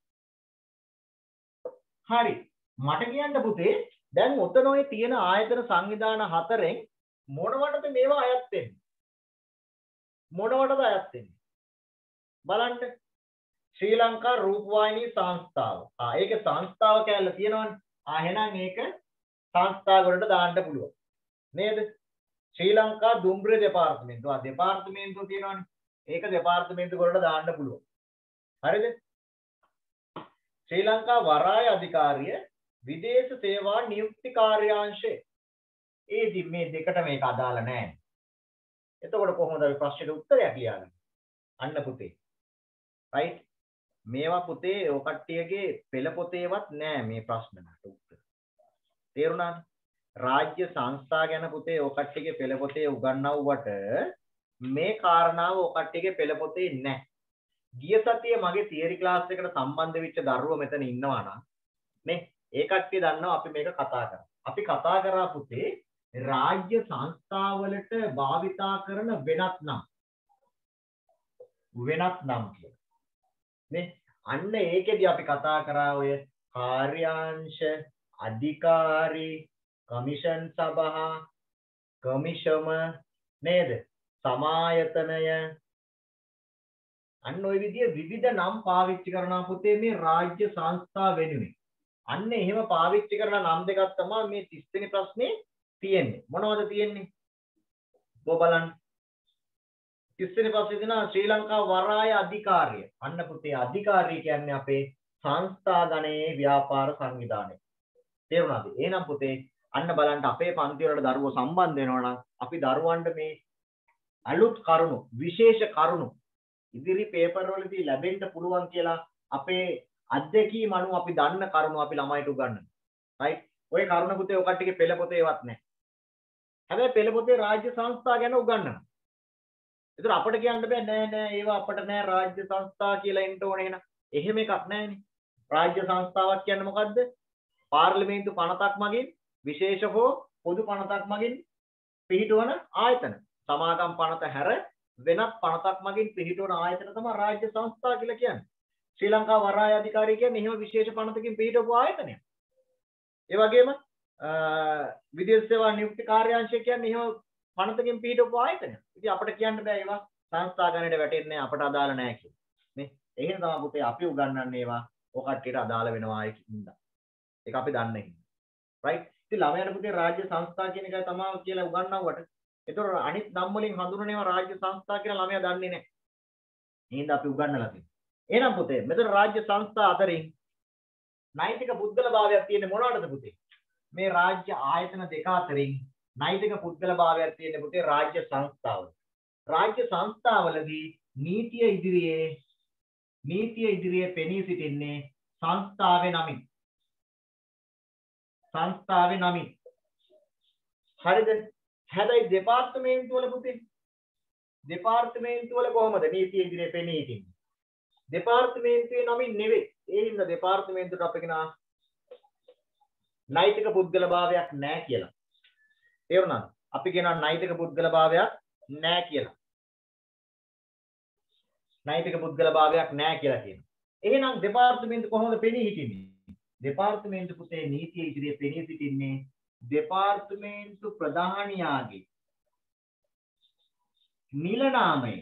හරි. මට කියන්න පුතේ දැන් ඔතන ඔය තියෙන ආයතන සංවිධාන හතරෙන් මොනවටද මේවා අයත් වෙන්නේ? මොනවටද අයත් වෙන්නේ? බලන්න. ශ්‍රී ලංකා රූපවාහිනී සංස්ථාව. ඒකේ සංස්ථාව කැලේ තියෙනවනේ. එහෙනම් ඒක සංස්ථාව වලට දාන්න පුළුවන්. නේද? ශ්‍රී ලංකා දුම්රිය දෙපාර්තමේන්තුව. දෙපාර්තමේන්තුව තියෙනවනේ. ඒක දෙපාර්තමේන්තු වලට දාන්න පුළුවන්. හරිද? ශ්‍රී ලංකා වරාය අධිකාරිය විදේශ සේවා නියුක්ති කාර්යාංශය. මේ දෙකට මේක අදාළ නැහැ. එතකොට කොහොමද අපි ප්‍රශ්නෙට උත්තරයක් ලියන්නේ? අන්න පුතේ. right? මේවා පුතේ ඔය කට්ටියගේ පෙළ පොතේවත් නෑ මේ ප්‍රශ්නකට උත්තර. තේරුණාද? රාජ්‍ය සංස්ථා ගැන පුතේ ඔය කට්ටියගේ පෙළ පොතේ උගන්වුවට මේ කාරණාව ඔය කට්ටියගේ පෙළ පොතේ නෑ. ගිය සතියේ මගේ තියරි ක්ලාස් එකට සම්බන්ධ වෙච්ච දරුවෝ මෙතන ඉන්නවා නම් නේ ඒ කට්ටිය දන්නවා අපි මේක කතා කරා. අපි කතා කරා පුතේ රාජ්‍ය සංස්ථාවලට භාවිතා කරන වෙනත් නම් කියලා. නේ අන්න ඒකෙදි අපි කතා කරා ඔය කාර්යාංශ අධිකාරී කමිෂන් සභා කමිෂම නේද සමායතනය අන්න ওই විදිය විවිධ නම් පාවිච්චි කරනවා පුතේ මේ රාජ්‍ය සංස්ථා වෙනුවෙන්. අන්න එහෙම පාවිච්චි කරන නම් දෙකක් තමයි මේ 30 වෙනි ප්‍රශ්නේ තියෙන්නේ. මොනවද තියෙන්නේ? ඔබ බලන්න. 30 වෙනි ප්‍රශ්නේ දෙනවා ශ්‍රී ලංකා වරාය අධිකාරිය. අන්න පුතේ අධිකාරිය කියන්නේ අපේ සංස්ථා ගණයේ ව්‍යාපාර සංවිධානය. තේරුණාද? එහෙනම් පුතේ අන්න බලන්න අපේ පන්ති වලට දරුවෝ සම්බන්ධ වෙනවා නම් අපි දරුවන්ට මේ අලුත් කරුණු විශේෂ කරුණු ඉදිරි පේපර් වලදී ලැබෙන්න පුළුවන් කියලා අපේ අධ්‍යක්ීම් අනුව අපි දන්න කරුණු අපි ළමයිට උගන්වනවා. right? ඔය කරුණ පුතේ ඔය කට්ටියගේ පෙළ පොතේවත් නැහැ. හැබැයි පෙළ පොතේ රාජ්‍ය සංස්ථා ගැන උගන්වනවා. ඒතර අපිට කියන්න බෑ නෑ ඒවා අපිට නෑ රාජ්‍ය සංස්ථා කියලා එන්න ඕනේ එහෙනම්. එහෙම එකක් නෑනේ. රාජ්‍ය සංස්ථාවක් කියන්නේ මොකද්ද? පාර්ලිමේන්තු පනතක් මගින් විශේෂ හෝ පොදු පනතක් මගින් පිහිටවන ආයතන. සමාගම් පනත හැර වෙනත් පනතක් මගින් පිහිටවන ආයතන තමයි රාජ්‍ය සංස්ථා කියලා කියන්නේ. ශ්‍රී ලංකා වරාය අධිකාරිය කියන්නේ එහෙම විශේෂ පනතකින් පිහිටවපු ආයතනයක්. ඒ වගේම විදේශ සේවා නියුක්ති කාර්යාංශය කියන්නේ එහෙම පනතකින් පිහිටවපු ආයතනයක්. ඉතින් අපිට කියන්න බෑ ඒවා සංස්ථා ගණයට වැටෙන්නේ නැහැ අපට අදාළ නැහැ කියලා. නේ? එහෙනම් තමයි පුතේ අපි උගන්වන්නේ ඒවා ඔය කට්ටියට අදාළ වෙනවා කියලා. ඒක අපි දන්නේ. right? ඉතින් ළමයාට පුතේ රාජ්‍ය සංස්ථා කියන එකයි තමයි කියලා උගන්වුවට. ඒතර අනිත් නම් වලින් හඳුන්වනේවා රාජ්‍ය සංස්ථා කියලා ළමයා දන්නේ නැහැ. එහෙනම් අපි උගන්වලා තියෙනවා. එහෙනම් පුතේ මෙතන රාජ්‍ය සංස්ථා අතරින් නෛතික පුද්ගලභාවයක් තියෙන්නේ මොනවටද පුතේ? මේ රාජ්‍ය ආයතන දෙක අතරින් නෛතික පුද්ගලභාවයක් තියෙන්නේ පුතේ රාජ්‍ය සංස්ථාවල. රාජ්‍ය සංස්ථාවලදී නීතිය ඉදිරියේ පෙනී සිටින්නේ සංස්ථාවේ නමින්. සංස්ථාවේ නමින්. හරිද? හැබැයි දෙපාර්තමේන්තු වල පුතේ දෙපාර්තමේන්තු වල කොහොමද නීතිය ඉදිරියේ පෙනී සිටින්නේ? දෙපාර්තමේන්තුවේ නමින් නෙවෙයි. ඒ හින්දා දෙපාර්තමේන්තුවට අපි කියනවා නෛතික පුද්ගලභාවයක් නැහැ කියලා. තේරුණාද? අපි කියනවා නෛතික පුද්ගලභාවයක් නැහැ කියලා. නෛතික පුද්ගලභාවයක් නැහැ කියලා කියනවා. එහෙනම් දෙපාර්තමේන්තු කොහොමද පෙනී හිටින්නේ? දෙපාර්තමේන්තු පුතේ නීතිය ඉදිරියේ පෙනී සිටින්නේ දෙපාර්තමේන්තු ප්‍රධානියාගේ නිල නාමය.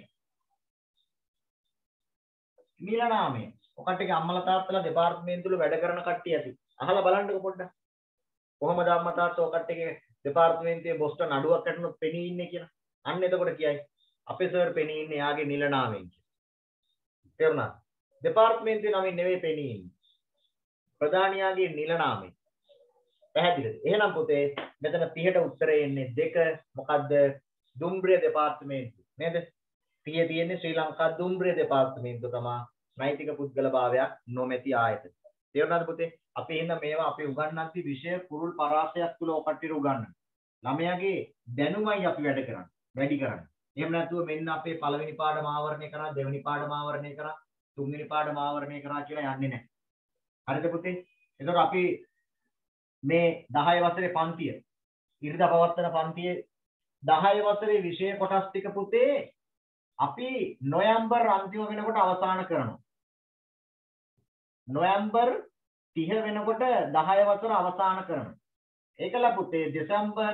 ඔකටගේ අම්මලා තාත්තලා දෙපාර්තමේන්තු වල වැඩ කරන කට්ටිය ඇති. අහලා බලන්නකෝ පොඩ්ඩක්. කොහොමද අම්මා තාත්තා ඔකටගේ දෙපාර්තමේන්තුවේ බොස්ට නඩුවක් කටනොත් පෙනී ඉන්නේ කියලා. අන්න එතකොට කියයි අපේ සර් පෙනී ඉන්නේ යාගේ නිල නාමයෙන් කියලා. තේරුණාද? දෙපාර්තමේන්තුවේ නමින් නෙවෙයි පෙනී ඉන්නේ. ප්‍රධානියාගේ නිල නාමයෙන්. පැහැදිලිද? එහෙනම් පුතේ මෙතන 30ට උත්තරේ එන්නේ 2 මොකද්ද? දුම්රිය දෙපාර්තමේන්තුව. නේද? 30 තියෙන්නේ ශ්‍රී ලංකා දුම්රිය දෙපාර්තමේන්තුව තමයි නෛතික පුද්ගලභාවයක් නොමැති ආයතන. තේරුණාද පුතේ? අපි එහෙනම් මේවා අපි උගන්වන්ති විෂය කුරුල් පරාසයක් තුල ඔකට්ටියට උගන්වනවා. ළමයාගේ දැනුමයි අපි වැඩි කරන්නේ. එහෙම නැතුව මෙන්න අපේ පළවෙනි පාඩම ආවරණය කරා, දෙවෙනි පාඩම ආවරණය කරා, තුන්වෙනි පාඩම ආවරණය කරා කියලා යන්නේ නැහැ. හරිද පුතේ? එතකොට අපි මේ 10 වසරේ පන්තිය ඉරිදා පවත්වන පන්තියේ 10 වසරේ විෂය කොටස් ටික පුතේ අපි නොවැම්බර් අන්තිම වෙනකොට අවසන් කරනවා. නොවැම්බර් 30 වෙනකොට 10 වසර අවසන් කරනවා. ඒකල පුතේ දෙසැම්බර්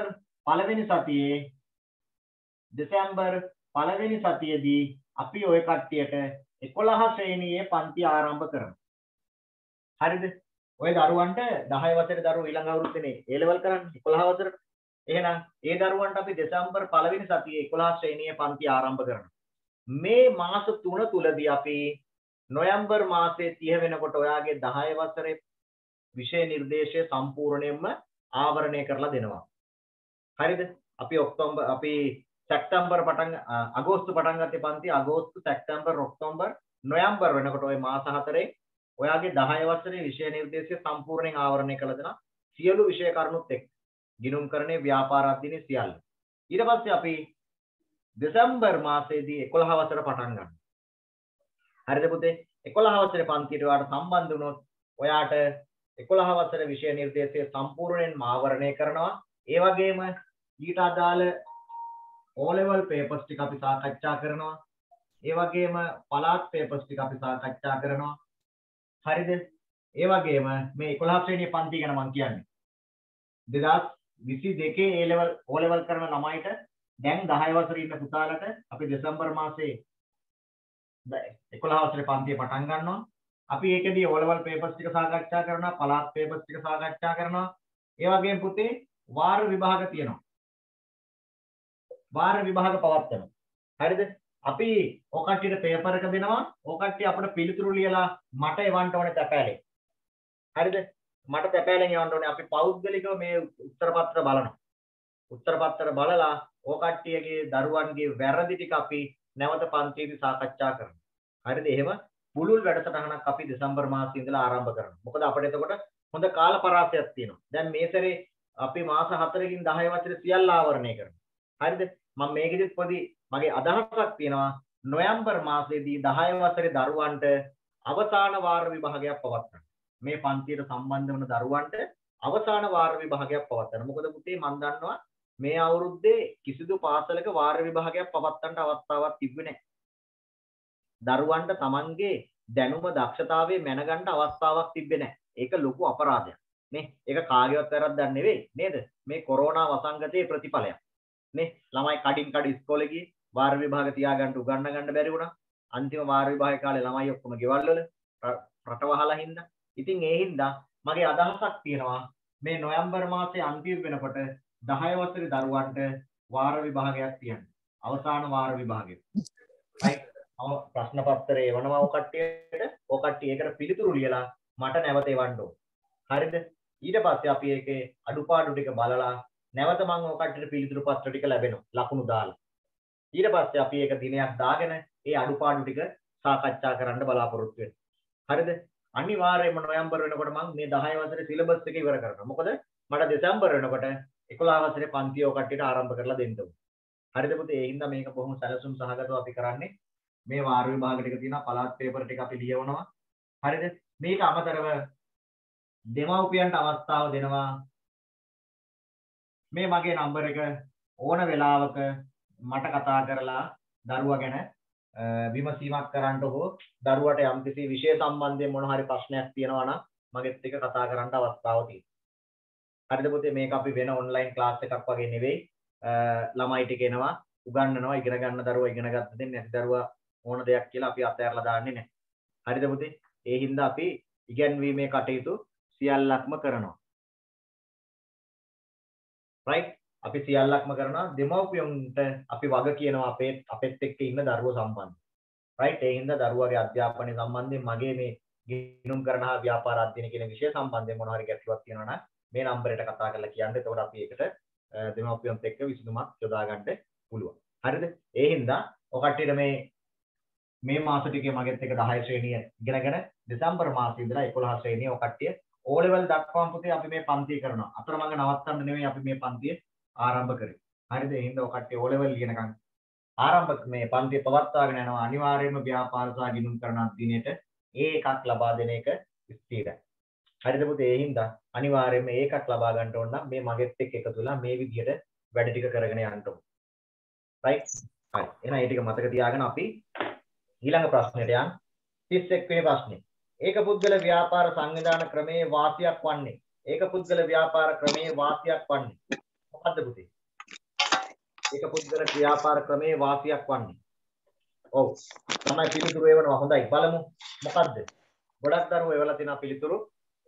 පළවෙනි සතියේදී අපි ওই කට්ටියට 11 ශ්‍රේණියේ පන්ති ආරම්භ කරනවා. හරිද? ඔය දරුවන්ට 10 වසරේ දරුවෝ ඊළඟ අවුරුද්දේ A level කරන්නේ 11 වසරට. එහෙනම් ඒ දරුවන්ට අපි දෙසැම්බර් පළවෙනි සතියේ 11 ශ්‍රේණියේ පන්ති ආරම්භ කරනවා. මේ මාස 3 තුලදී අපි නොවැම්බර් මාසයේ 30 වෙනකොට ඔයාගේ 10 වසරේ විෂය නිර්දේශය සම්පූර්ණයෙන්ම ආවරණය කරලා දෙනවා. හරිද? අපි සැප්තැම්බර් අගෝස්තු පටන් ගත්තේ පන්ති අගෝස්තු සැප්තැම්බර් ඔක්තෝබර් නොවැම්බර් වෙනකොට ওই මාස හතරේ ඔයාගේ 10 වසරේ විෂය නිර්දේශය සම්පූර්ණයෙන් ආවරණය කළ දෙනවා. සියලු විෂය කරුණුත් එක්ක. ගිණුම්කරණයේ ව්‍යාපාර අධ්‍යයනයේ සියල්ල. ඊට පස්සේ අපි දෙසැම්බර් මාසයේදී 11 වසර පටන් ගන්නවා. හරිද පුතේ? 11 වසරේ පන්තියට ඔයාට සම්බන්ධ වුණොත් ඔයාට 11 වසර විෂය නිර්දේශය සම්පූර්ණයෙන්ම ආවරණය කරනවා. ඒ වගේම ඊට අදාළ O level papers ටික අපි සාකච්ඡා කරනවා. ඒ වගේම පළාත් papers ටික අපි සාකච්ඡා කරනවා. හරිද? ඒ වගේම මේ 11 ශ්‍රේණියේ පන්ති ගැන මම කියන්නේ 2022 A level O level කරන ළමයිට දැන් 10 වසරේ ඉන්න පුතාලට අපි දෙසැම්බර් මාසේ 11 වසරේ පන්තිය පටන් ගන්නවා. අපි ඒකෙදී O level papers ටික සාකච්ඡා කරනවා, පළාත් papers ටික සාකච්ඡා කරනවා. ඒ වගේම පුතේ වාර විභාග තියෙනවා. වාර විභාග පවත්වනවා. හරිද? අපි ඔය කට්ටියට පේපර් එක දෙනවා. ඔය කට්ටිය අපිට පිළිතුරු ලියලා මට එවන්න ඕනේ තැපෑලෙන්. හරිද? මට තැපෑලෙන් එවන්න ඕනේ. අපි පෞද්ගලිකව මේ උත්තර පත්‍ර බලනවා. උත්තර පත්‍ර බලලා ඔය කට්ටියගේ දරුවන්ගේ වැරදි ටික අපි නැවත පන්තියේදී සාකච්ඡා කරනවා. හරිද? එහෙම පුළුල් වැඩසටහනක් අපි දෙසැම්බර් මාසයේ ඉඳලා ආරම්භ කරනවා. මොකද අපිට එතකොට හොඳ කාල පරාසයක් තියෙනවා. දැන් මේ සැරේ අපි මාස 4කින් 10 වසරේ සියල්ල ආවරණය කරනවා. හරිද? මම මේකෙදිත් පොඩි මගේ අදහසක් තියෙනවා. නොවැම්බර් මාසයේදී 10 වසරේ දරුවන්ට අවසාන වාර විභාගයක් පවත්වන්න. මේ පන්තියට සම්බන්ධ වන දරුවන්ට අවසාන වාර විභාගයක් පවත්වන්න. මොකද පුතේ මම දන්නවා මේ අවුරුද්දේ කිසිදු පාසලක වාර විභාගයක් පවත්වන්න අවස්ථාවක් තිබුණේ නැහැ. දරුවන්ට Tamanගේ දැනුම දක්ෂතාවය මැනගන්න අවස්ථාවක් තිබ්බේ නැහැ. ඒක ලොකු අපරාධයක්. නේ? ඒක කාගේවත් වැරද්දක් නෙවෙයි නේද? මේ කොරෝනා වසංගතයේ ප්‍රතිඵලයක්. නේ? ළමයි කඩින් කඩ ඉස්කෝලේ ගියේ වාර විභාග තියාගන්න උගන්න ගන්න බැරි වුණා. අන්තිම වාර විභාග කාලේ ළමයි ඔක්කොම ගෙවල් වල රටවහලා හින්දා. ඉතින් ඒ හින්දා මගේ අදහසක් තියෙනවා මේ නොවැම්බර් මාසයේ අන්තිම වෙනකොට 10 වසරේ දරුවන්ට වාර විභාගයක් තියන්න. අවසාන වාර විභාගය. right? ප්‍රශ්න පත්‍රය එවනවා ඔය කට්ටියට. ඔය කට්ටිය ඒකට පිළිතුරු ලියලා මට නැවත එවන්න ඕන. හරිද? ඊට පස්සේ අපි ඒකේ අඩුපාඩු ටික බලලා නැවත මම ඔය කට්ටියට පිළිතුරු පත්‍ර ටික ලැබෙනවා. ලකුණු දාලා. ඊට පස්සේ අපි ඒක දිනයක් දාගෙන ඒ අඩුපාඩු ටික සාකච්ඡා කරන්න බලාපොරොත්තු වෙනවා. හරිද? අනිවාර්යයෙන්ම නොවැම්බර් වෙනකොට මම මේ 10 වසරේ සිලබස් එක ඉවර කරනවා. මොකද මට දෙසැම්බර් වෙනකොට 11 වසරේ පන්තිය ඔය කට්ටියට ආරම්භ කරලා දෙන්න ඕනේ. හරිද පුතේ? ඒ හින්දා මේක බොහොම සැලසුම් සහගතව අපි කරන්නේ. මේ වාර විභාග ටික තියෙනවා, පළාත් පේපර් ටික අපි ලියවනවා. හරිද? මේක අමතරව දෙමව්පියන්ට අවස්ථාව දෙනවා. මේ මගේ නම්බර් එක ඕන වෙලාවක මට කතා කරලා දරුවා ගැන විමසීමක් කරන්න හෝ දරුවට යම්කිසි විෂය සම්බන්ධයෙන් මොන හරි ප්‍රශ්නයක් තියෙනවා නම් මගෙත් එක්ක කතා කරන්න අවස්ථාව තියෙනවා. හරිද පුතේ? මේක අපි වෙන ඔන්ලයින් ක්ලාස් එකක් වගේ නෙවෙයි. ළමයි ටික එනවා, උගන්වනවා, ඉගෙන ගන්න දරුවා ඉගෙන ගන්න දෙන්නේ නැති දරුවා ඕන දෙයක් කියලා අපි අතහැරලා දාන්නේ නැහැ. හරිද පුතේ? ඒ හින්දා අපි ඉගැන්වීමේ කටයුතු සියල්ලක්ම කරනවා. right? අපි සියල්ලක්ම කරනවා. දෙමව්පියන්ට අපි වග කියනවා අපෙත් එක්ක ඉන්න දරුවෝ සම්බන්ධ. right? ඒ හින්දා දරුවාගේ අධ්‍යාපනය සම්බන්ධයෙන් මගේ මේ ගිණුම් කරන හා ව්‍යාපාර අධ්‍යයන කියන විෂය සම්බන්ධයෙන් මොනවා හරි ගැටලුවක් තියෙනවා නම් මේ නම්බරයට කතා කරලා කියන්න. එතකොට අපි ඒකට දෙමව්පියන්ත් එක්ක විසඳුමක් යොදා ගන්න පුළුවන්. හරිද? ඒ හින්දා ඔය කට්ටියට මේ මාස ටිකේ මගෙත් එක 10 ශ්‍රේණිය ඉගෙනගෙන දෙසැම්බර් මාසයේ ඉඳලා 11 ශ්‍රේණිය ඔය කට්ටිය O level දක්වාම පුතේ අපි මේ පන්තිය කරනවා. අතරමඟ නවත්තන්න නෙවෙයි අපි මේ පන්තිය ආරම්භ කරේ. හරිද? එහෙනම් ඔය කට්ටිය O level ලියනකම් ආරම්භ මේ පන්ති පවත්වාගෙන යනවා. අනිවාර්යයෙන්ම ව්‍යාපාර සහ ගිණුම් කරන දිනේට ඒකක් ලබා දෙන එක ස්ථිරයි. හරිද පුතේ? ඒ හින්දා අනිවාර්යයෙන්ම ඒකක් ලබා ගන්න ඕන නම් මේ මගෙත් එක්ක එකතු වෙලා මේ විදිහට වැඩ ටික කරගෙන යන්න ඕන. right? හරි. එහෙනම් ඒ ටික මතක තියාගෙන අපි ඊළඟ ප්‍රශ්නෙට යන්න. 31 වෙනි ප්‍රශ්නේ. ඒක පුද්ගල ව්‍යාපාර සංවිධාන ක්‍රමයේ වාසියක් වන්නේ. ඒක පුද්ගල ව්‍යාපාර ක්‍රමයේ වාසියක් වන්නේ. මොකද්ද පුතේ? ඒක පුද්ගල ව්‍යාපාර ක්‍රමයේ වාසියක් වන්නේ. ඔව්. තමයි පිළිතුරු එවනවා. හොඳයි. බලමු. මොකද්ද? ගොඩක් දරුවෝ එවලා තියෙන පිළිතුරු.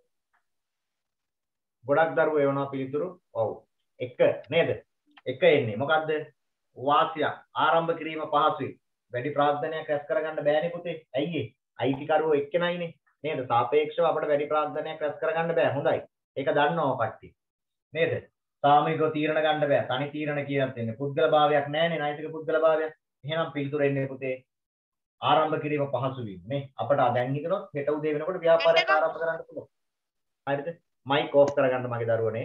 ගොඩක් දරුවෝ එවනවා පිළිතුරු. ඔව්. එක නේද? එක එන්නේ. මොකද්ද? වාසියක්. ආරම්භ කිරීම පහසුයි. වැඩි ප්‍රාර්ථනයක් රැස් කරගන්න බෑනේ පුතේ. ඇයි ඒ? අයිතිකරුවෝ එක්කෙනයිනේ. නේද? සාපේක්ෂව අපිට වැඩි ප්‍රාර්ථනයක් රැස් කරගන්න බෑ. හොඳයි. ඒක දන්නවා කට්ටිය. නේද? සාමූහිකව තීරණ ගන්න බෑ. තනි තීරණ කියලා තියෙන්නේ. පුද්ගල භාවයක් නැහැනේ. නෛතික පුද්ගල භාවයක්. එහෙනම් පිළිතුර එන්නේ පුතේ ආරම්භ කිරීම පහසු වීම නේ. අපට දැන් හිතනොත් හෙට උදේ වෙනකොට ව්‍යාපාරයක් ආරම්භ කරන්න පුළුවන්. හරිද? මයික් ඕෆ් කරගන්න මගේ දරුවනේ.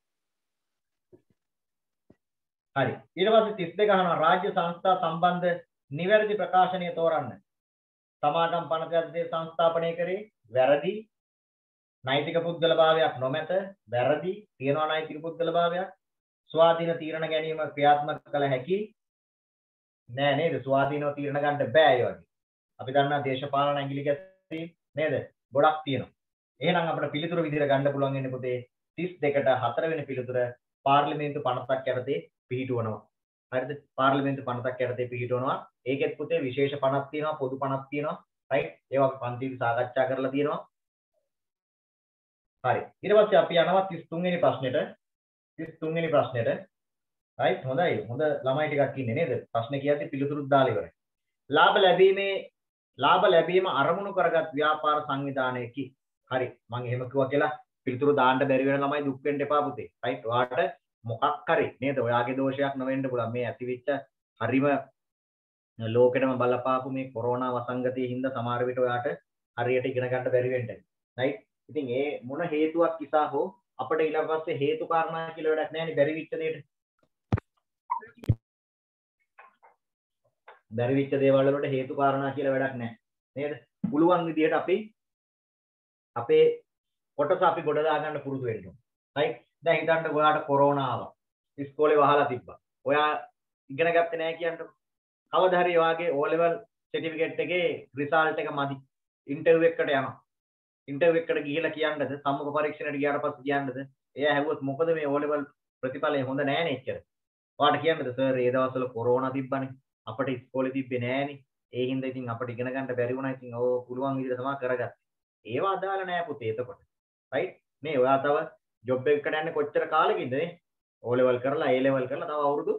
හරි. ඊට පස්සේ 32 අහනවා රාජ්‍ය සංස්ථා සම්බන්ධ නිවැරදි ප්‍රකාශනය තෝරන්න. සමාගම් පනතයද්දී සංස්ථාපනය කරේ වැරදි. නෛතික පුද්ගල භාවයක් නොමැත වැරදි. තියනවා නෛතික පුද්ගල භාවයක්. ස්වාධීන තීරණ ගැනීම ක්‍රියාත්මක කළ හැකි නෑ නේද? ස්වාධීනව තීරණ ගන්න බෑ ඒ වගේ. අපි දන්නා දේශපාලන ඇඟිලි ගැසීම් නේද? ගොඩක් තියෙනවා. එහෙනම් අපිට පිළිතුරු විදිහට ගන්න පුළුවන් වෙන්නේ පුතේ 32ට 4 වෙනි පිළිතුර පාර්ලිමේන්තු පනතක් යටතේ පිහිටුවනවා. හරිද? පාර්ලිමේන්තු පනතක් යටතේ පිහිටුවනවා. ඒකෙත් පුතේ විශේෂ පනක් තියෙනවා, පොදු පනක් තියෙනවා. රයිට්? ඒවා අපි පන්තිවල සාකච්ඡා කරලා තියෙනවා. හරි. ඊට පස්සේ අපි යනවා 33 වෙනි ප්‍රශ්නෙට. 33 වෙනි ප්‍රශ්නෙට. රයිට්? හොඳයි. හොඳ ළමයි ටිකක් ඉන්නේ නේද? ප්‍රශ්නේ කියද්දි පිළිතුරුත් දාලා ඉවරයි. ලාභ ලැබීම අරමුණු කරගත් ව්‍යාපාර සංවිධානයකි. හරි. මම එහෙම කිව්වා කියලා පිළිතුරු දාන්න බැරි වෙන ළමයි දුක් වෙන්න එපා පුතේ. රයිට්? ඔයාලට මොකක් හරි නේද? ඔයාගේ දෝෂයක් නොවෙන්න පුළුවන්. මේ ඇතිවෙච්ච හරිම ලෝකෙටම බලපාපු මේ කොරෝනා වසංගතයේ හින්දා සමහර විට ඔයාට හරියට ඉගෙන ගන්න බැරි වෙන්න. රයිට්? ඉතින් ඒ මොන හේතුවක් නිසා හෝ අපිට ඊළඟ පස්සේ හේතු කාරණා කියලා වැඩක් නැහැ නේ බැරි විච්ච දෙයට. බැරි විච්ච දේවල් වලට හේතු කාරණා කියලා වැඩක් නැහැ. නේද? පුළුවන් විදිහට අපි අපේ කොටස අපි ගොඩ දා ගන්න පුරුදු වෙන්න ඕනේ. රයිට්? දැන් හිතන්න ඔයාට කොරෝනා ආවා. ඉස්කෝලේ වහලා තිබ්බා. ඔයා ඉගෙන ගත්තේ නැහැ කියන්නකො. කවදා හරි ඔයාගේ O level certificate එකේ result එක මදි. ඉන්ටර්විව් එකකට යනවා. ඉන්ටර්විව් එකට ගිහිලා කියන්නද සම්මුඛ පරීක්ෂණයට ගියාට පස්සේ කියන්නද එයා ඇහුවොත් මොකද මේ O level ප්‍රතිඵලය හොඳ නැහැ නේ එච්චර. ඔයාට කියන්නද සර් ඒ දවස්වල කොරෝනා තිබ්බනේ. අපිට ඉස්කෝලේ තිබ්බේ නෑනේ. ඒ හින්දා ඉතින් අපිට ඉගෙන ගන්න බැරි වුණා. ඉතින් ඕ පුළුවන් විදිහට තමයි කරගත්තේ. ඒව අදාළ නෑ පුතේ එතකොට. රයිට්? මේ ඔයා තව ජොබ් එකකට යන්නේ කොච්චර කාලෙකින්ද නේ? O level කරලා A level කරලා තව අවුරුදු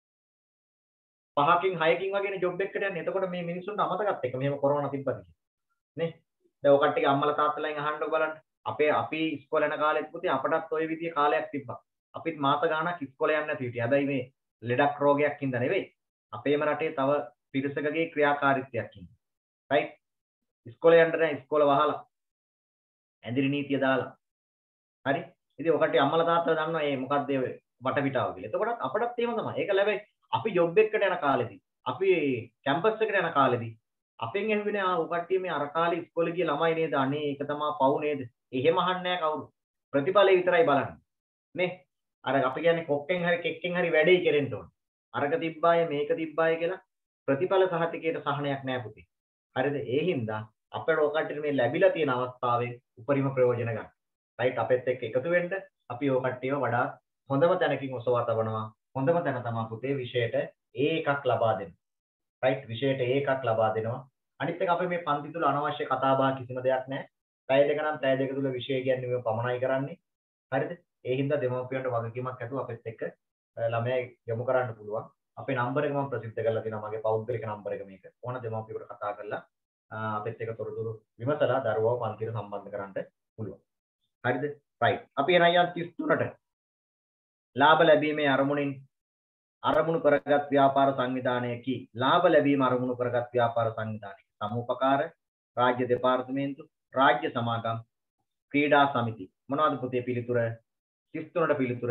5කින් 6කින් වගේනේ ජොබ් එකකට යන්නේ. එතකොට මේ මිනිස්සුන්ට අමතකත් එක්ක මෙහෙම කොරෝනා තිබ්බද කියලා. නේ? දැන් ඔය කට්ටිය අම්මලා තාත්තලාගෙන් අහන්නකො බලන්න. අපි ඉස්කෝලේ යන කාලෙත් පුතේ අපටත් ওই විදිහේ කාලයක් තිබ්බා. අපිත් මාස ගාණක් ඉස්කෝලේ යන්නේ නැති හිටියා. හැබැයි මේ ලෙඩක් රෝගයක් හින්දා නෙවෙයි. අපේම රටේ තව පිරිසකගේ ක්‍රියාකාරීත්වයක් හින්දා. රයිට්? ඉස්කෝලේ යන්න නැහැ ඉස්කෝල වහලා. ඇඳිරි නීතිය දාලා. හරි? ඉතින් ඔය කට්ටිය අම්මලා තාත්තලා දන්නවා මේ මොකක්ද ඒ වටපිටාව කියලා. එතකොටත් අපටත් එහෙම තමයි. ඒක ලැබෙයි අපි ජොබ් එකකට යන කාලෙදී, අපි කැම්පස් එකට යන කාලෙදී අපෙන් ඇහුවේ ආ ඔය කට්ටිය මේ අර කාලේ ඉස්කෝලේ ගිය ළමයි නේද? අනේ ඒක තමයි පව් නේද? එහෙම අහන්නේ නැහැ කවුරු. ප්‍රතිඵලය විතරයි බලන්නේ. නේ? අර අපි කියන්නේ කොක්කෙන් හරි කෙක්කෙන් හරි වැඩේ කෙරෙන්න ඕන. අරක තිබ්බාය මේක තිබ්බාය කියලා ප්‍රතිඵල සහතිකයට සහනයක් නැහැ පුතේ. හරිද? ඒ හින්දා අපේ ඔය කට්ටිය මේ ලැබිලා තියෙන අවස්ථාවෙන් උපරිම ප්‍රයෝජන ගන්න. රයිට්? අපෙත් එක්ක එකතු වෙන්න අපි ඔය කට්ටියව වඩා හොඳම තැනකින් ඔසවා තබනවා. හොඳම තැන තමයි පුතේ විෂයට ඒකක් ලබා දෙන්න. රයිට්? විෂයට ඒකක් ලබා දෙනවා. අනිත් එක අපි මේ පන්ති තුල අනවශ්‍ය කතා බහ කිසිම දෙයක් නැහැ. පැය දෙක නම් පැය දෙක තුල විෂය කියන්නේ මේ පමණයි කරන්නේ. හරිද? ඒ හින්දා දෙමව්පියන්ට වගකීමක් ඇතුව අපිත් එක්ක ළමයා යොමු කරන්න පුළුවන්. අපේ නම්බර එක මම ප්‍රසිද්ධ කරලා තියෙනවා. මගේ පෞද්ගලික නම්බර එක මේක. ඕන දෙමව්පියෙකුට කතා කරලා අපිත් එක්ක තොරතුරු විමසලා දරුවව පන්තියට සම්බන්ධ කරන්න පුළුවන්. හරිද? රයිට්. අපි එන අයන් 33ට ලාභ ලැබීමේ අරමුණු කරගත් ව්‍යාපාර සංවිධානයකි. ලාභ ලැබීම අරමුණු කරගත් ව්‍යාපාර සංවිධානයක සමූපකාර, රාජ්‍ය දෙපාර්තමේන්තු, රාජ්‍ය සමාගම්, ක්‍රීඩා සමිති. මොනවද පුතේ පිළිතුර? 33ට පිළිතුර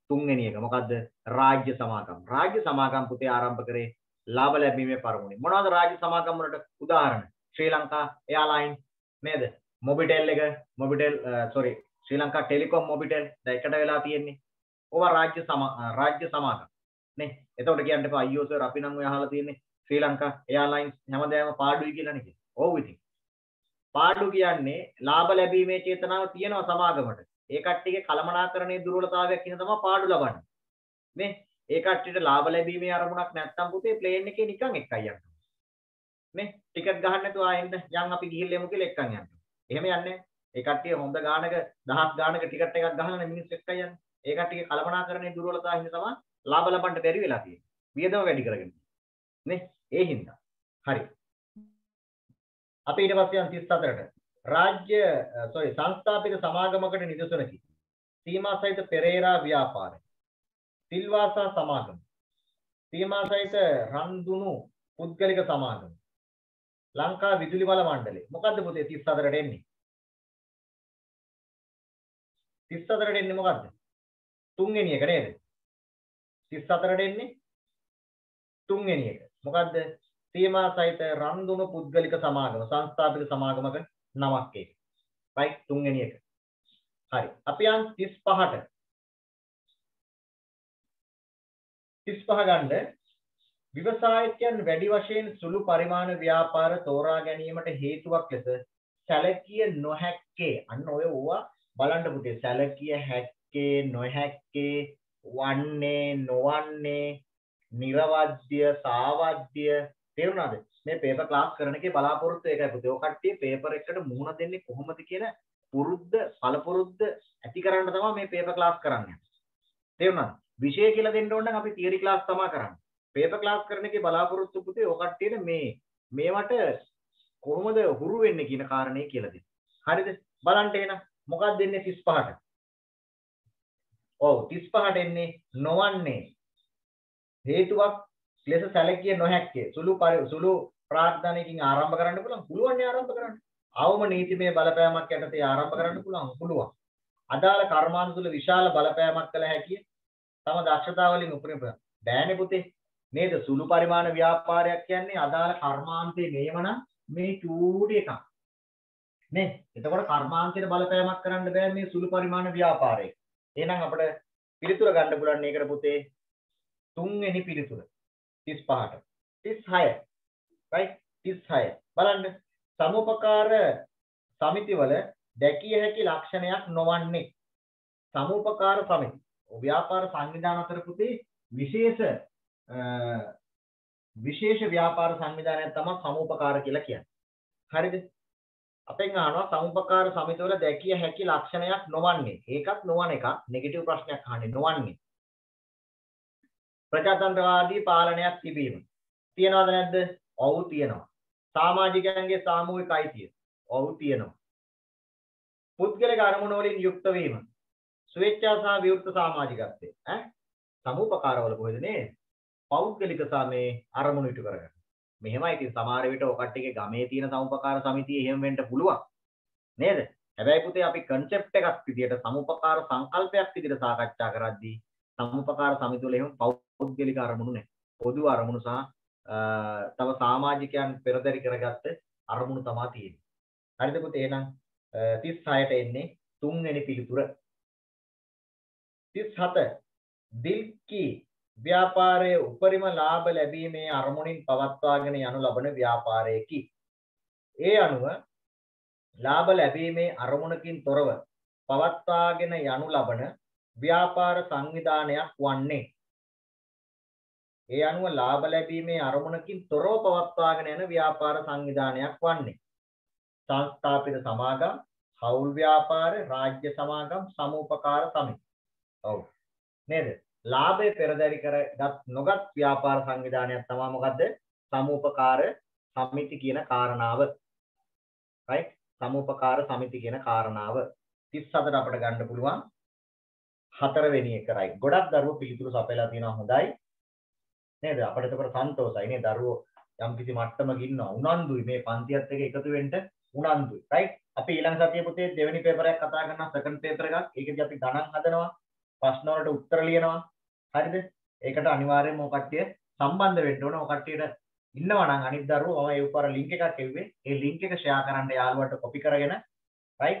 තුන්වෙනි එක මොකද්ද? රාජ්‍ය සමාගම්. රාජ්‍ය සමාගම් පුතේ ආරම්භ කරේ ලාභ ලැබීමේ පරමුණේ. මොනවද රාජ්‍ය සමාගම් වලට උදාහරණ? ශ්‍රී ලංකා එයාලයින්ස් නේද? මොබිටෙල් එක ශ්‍රී ලංකා ටෙලිකොම් මොබිටෙල් දැන් එකට වෙලා තියෙන්නේ. ඕවා රාජ්‍ය සමාගම් නේ. එතකොට කියන්න එපා අයියෝ සර් අපි නම් ඔය අහලා තියෙන්නේ ශ්‍රී ලංකා එයාලයින්ස් හැමදාම පාඩුයි කියලානේ කියන්නේ. ඔව් ඉතින්. පාඩු කියන්නේ ලාභ ලැබීමේ චේතනාව තියෙනවා සමාගමට. ඒ කට්ටියගේ කලමනාකරණයේ දුර්වලතාවයක් කියන තමයි පාඩු ලබන්නේ. නේ? ඒ කට්ටියට ලාභ ලැබීමේ අරමුණක් නැත්තම් පුතේ ප්ලේන් එකේ නිකන් එක්කයි යන්න. නේ? ටිකට් ගහන්න නැතුව ආයෙත් යන් අපි ගිහිල්ලා එමු කියලා එක්කන් යන්න. එහෙම යන්නේ නැහැ. ඒ කට්ටිය හොඳ ගානක දහස් ගානක ටිකට් එකක් ගහලා මිනිස්සු එක්කයි යන්නේ. ඒ කට්ටියගේ කලමනාකරණයේ දුර්වලතාවය හින්දා තමයි ලාභ ලබන්න බැරි වෙලා තියෙන්නේ. වියදම වැඩි කරගෙන. නේ? ඒ හින්දා. හරි. අපි ඊට පස්සේ යන 34ට සංස්ථාපිත සමාගමකට නිදසුනකි. සීමා සහිත පෙරේරා ව්‍යාපාර. සිල්වාසා සමාගම. සීමා සහිත රන්දුණු පුද්ගලික සමාගම. ලංකා විදුලි බල මණ්ඩලය. මොකද්ද පුතේ 34ට එන්නේ? 34ට එන්නේ මොකද්ද? තුන්වෙනි එක නේද? 34ට එන්නේ තුන්වෙනි එක. මොකද්ද? සීමා සහිත රන්දුණු පුද්ගලික සමාගම සංස්ථාපිත සමාගමක නමක් ඒක. රයිට් තුන්වෙනි එක. හරි. අපි යන් 35ට. 35 ගන්න ව්‍යවසායකයන් වැඩි වශයෙන් සුළු පරිමාණ ව්‍යාපාර තෝරා ගැනීමට හේතුවක් ලෙස සැලකිය නොහැක්කේ. අන්න ඔය ඕවා බලන්න පුතේ. සැලකිය හැක්කේ නොහැක්කේ වන්නේ නොවන්නේ නිර්වද්‍ය සාවද්‍ය තේරුණාද? මේ පේපර් ක්ලාස් කරන එකේ බලාපොරොත්තු ඒකයි පුතේ. ඔය කට්ටිය පේපර් එකට මුහුණ දෙන්නේ කොහොමද කියන පුරුද්ද පළපුරුද්ද ඇති කරන්න තමයි මේ පේපර් ක්ලාස් කරන්නේ. තේරුණාද? විෂය කියලා දෙන්න ඕන නම් අපි තියරි ක්ලාස් තමයි කරන්නේ. පේපර් ක්ලාස් කරන එකේ බලාපොරොත්තු පුතේ ඔය කට්ටියට මේවට කොහොමද හුරු වෙන්නේ කියන කාරණේ කියලා දෙන්න. හරිද? බලන්න එහෙනම් මොකක්ද දෙන්නේ 35ට? ඔව් 35ට එන්නේ නොවන්නේ හේතුවක් ලෙස සැලකිය නොහැක්කේ. සුළු ප්‍රාර්ථනාවකින් ආරම්භ කරන්න පුළුවන් ආරම්භ කරන්න. අවම නීතිමය බලපෑමක් යටතේ ආරම්භ කරන්න පුළුවන්. අදාළ කර්මාන්ත තුළ විශාල බලපෑමක් කළ හැකිය. තම දක්ෂතාවලින් උපරිම බෑනේ පුතේ. නේද? සුළු පරිමාණ ව්‍යාපාරයක් කියන්නේ අදාළ කර්මාන්තයේ මේවනම් මේ චූටි එකක්. නේ? එතකොට කර්මාන්තයට බලපෑමක් කරන්න බෑ මේ සුළු පරිමාණ ව්‍යාපාරයක. එහෙනම් අපිට පිළිතුර ගන්න පුළුවන් මේකට පුතේ තුන්වෙනි පිළිතුර 35ට 36 right 36 බලන්න සමුපකාර සමිතිවල දැකිය හැකි ලක්ෂණයක් නොවන්නේ සමුපකාර සමිති ව්‍යාපාර සංවිධාන අතර පුතේ විශේෂ ව්‍යාපාර සංවිධානයක් තමයි සමුපකාර කියලා කියන්නේ. හරිද? අපෙන් අහනවා සමුපකාර සමිතිවල දැකිය හැකි ලක්ෂණයක් නොවන්නේ. ඒකත් නොවන එකක්. නෙගටිව් ප්‍රශ්නයක් අහන්නේ නොවන්නේ. ප්‍රජාතන්ත්‍රවාදී පාලනයක් තිබීම. තියනවද නැද්ද? ඔව් තියෙනවා. සමාජිකයන්ගේ සාමූහික අයිතිය. ඔව් තියෙනවා. පුද්ගලික අරමුණු වලින් යුක්ත වීම. ස්වේච්ඡා සහ විවෘත සමාජිකත්වය. සමුපකාරවල කොහෙද නේ? පෞද්ගලික සමේ අරමුණු ඉටු කරගන්න. මෙහෙමයි ඉතින් සමහර විට ඔය කට්ටියගේ ගමේ තියෙන සමුපකාර සමිතිය එහෙම වෙන්න පුළුවන්. නේද? හැබැයි පුතේ අපි concept එකක් විදියට සමුපකාර සංකල්පයක් විදියට සාකච්ඡා කරද්දී සමුපකාර සමිතිවල එහෙම පෞද්ගලික අරමුණු නැහැ. පොදු අරමුණු සහ තව සමාජිකයන් පෙරදරි කරගත්ත අරමුණු තමයි තියෙන්නේ. හරිද පුතේ? එහෙනම් 36ට එන්නේ තුන්වෙනි පිළිතුර. 37 දිල්කි ව්‍යාපාරයේ උපරිම ලාභ ලැබීමේ අරමුණින් පවත්වාගෙන යනු ලබන ව්‍යාපාරයකි. ඒ අනුව ලාභ ලැබීමේ අරමුණකින් තොරව පවත්වාගෙන යනු ලබන ව්‍යාපාර සංවිධානයක් වන්නේ. ඒ අනුව ලාභ ලැබීමේ අරමුණකින් තොරව පවත්වාගෙන යන ව්‍යාපාර සංවිධානයක් වන්නේ. සංස්ථාපිත සමාගම්, හවුල් ව්‍යාපාර, රාජ්‍ය සමාගම්, සමුපකාර සමිති. ඔව්. නේද? ලාභය පෙරදරි කරගත් නොගත් ව්‍යාපාර සංවිධානයක් තමයි මොකද්ද? සමුපකාර සමිති කියන කාරණාව. right? සමුපකාර සමිති කියන කාරණාව 37ට අපිට ගන්න පුළුවන්. හතරවෙනි එක right. ගොඩක් දරුවෝ පිළිතුරු සපයලා තියෙනවා හොඳයි. නේද? අපිට ඒකට සන්තෝෂයි නේ. දරුවෝ යම්කිසි මට්ටමක ඉන්නවා. උනන්දුයි මේ පන්තියත් එක්ක එකතු වෙන්න උනන්දුයි. right? අපි ඊළඟ සතියේ පුතේ දෙවෙනි පේපරයක් කතා කරනවා. සෙකන්ඩ් පේපර් එකක්. ඒකදී අපි ගණන් හදනවා. ප්‍රශ්න වලට උත්තර ලියනවා. හරිද? ඒකට අනිවාර්යයෙන්ම ඔය කට්ටිය සම්බන්ධ වෙන්න ඕන. ඔය කට්ටියට ඉන්නවා නම් අනිත් දරුවෝ මම ඒ උපාර ලින්ක් එකක් එව්වේ. ඒ ලින්ක් එක ෂෙයා කරන්න යාළුවන්ට කොපි කරගෙන right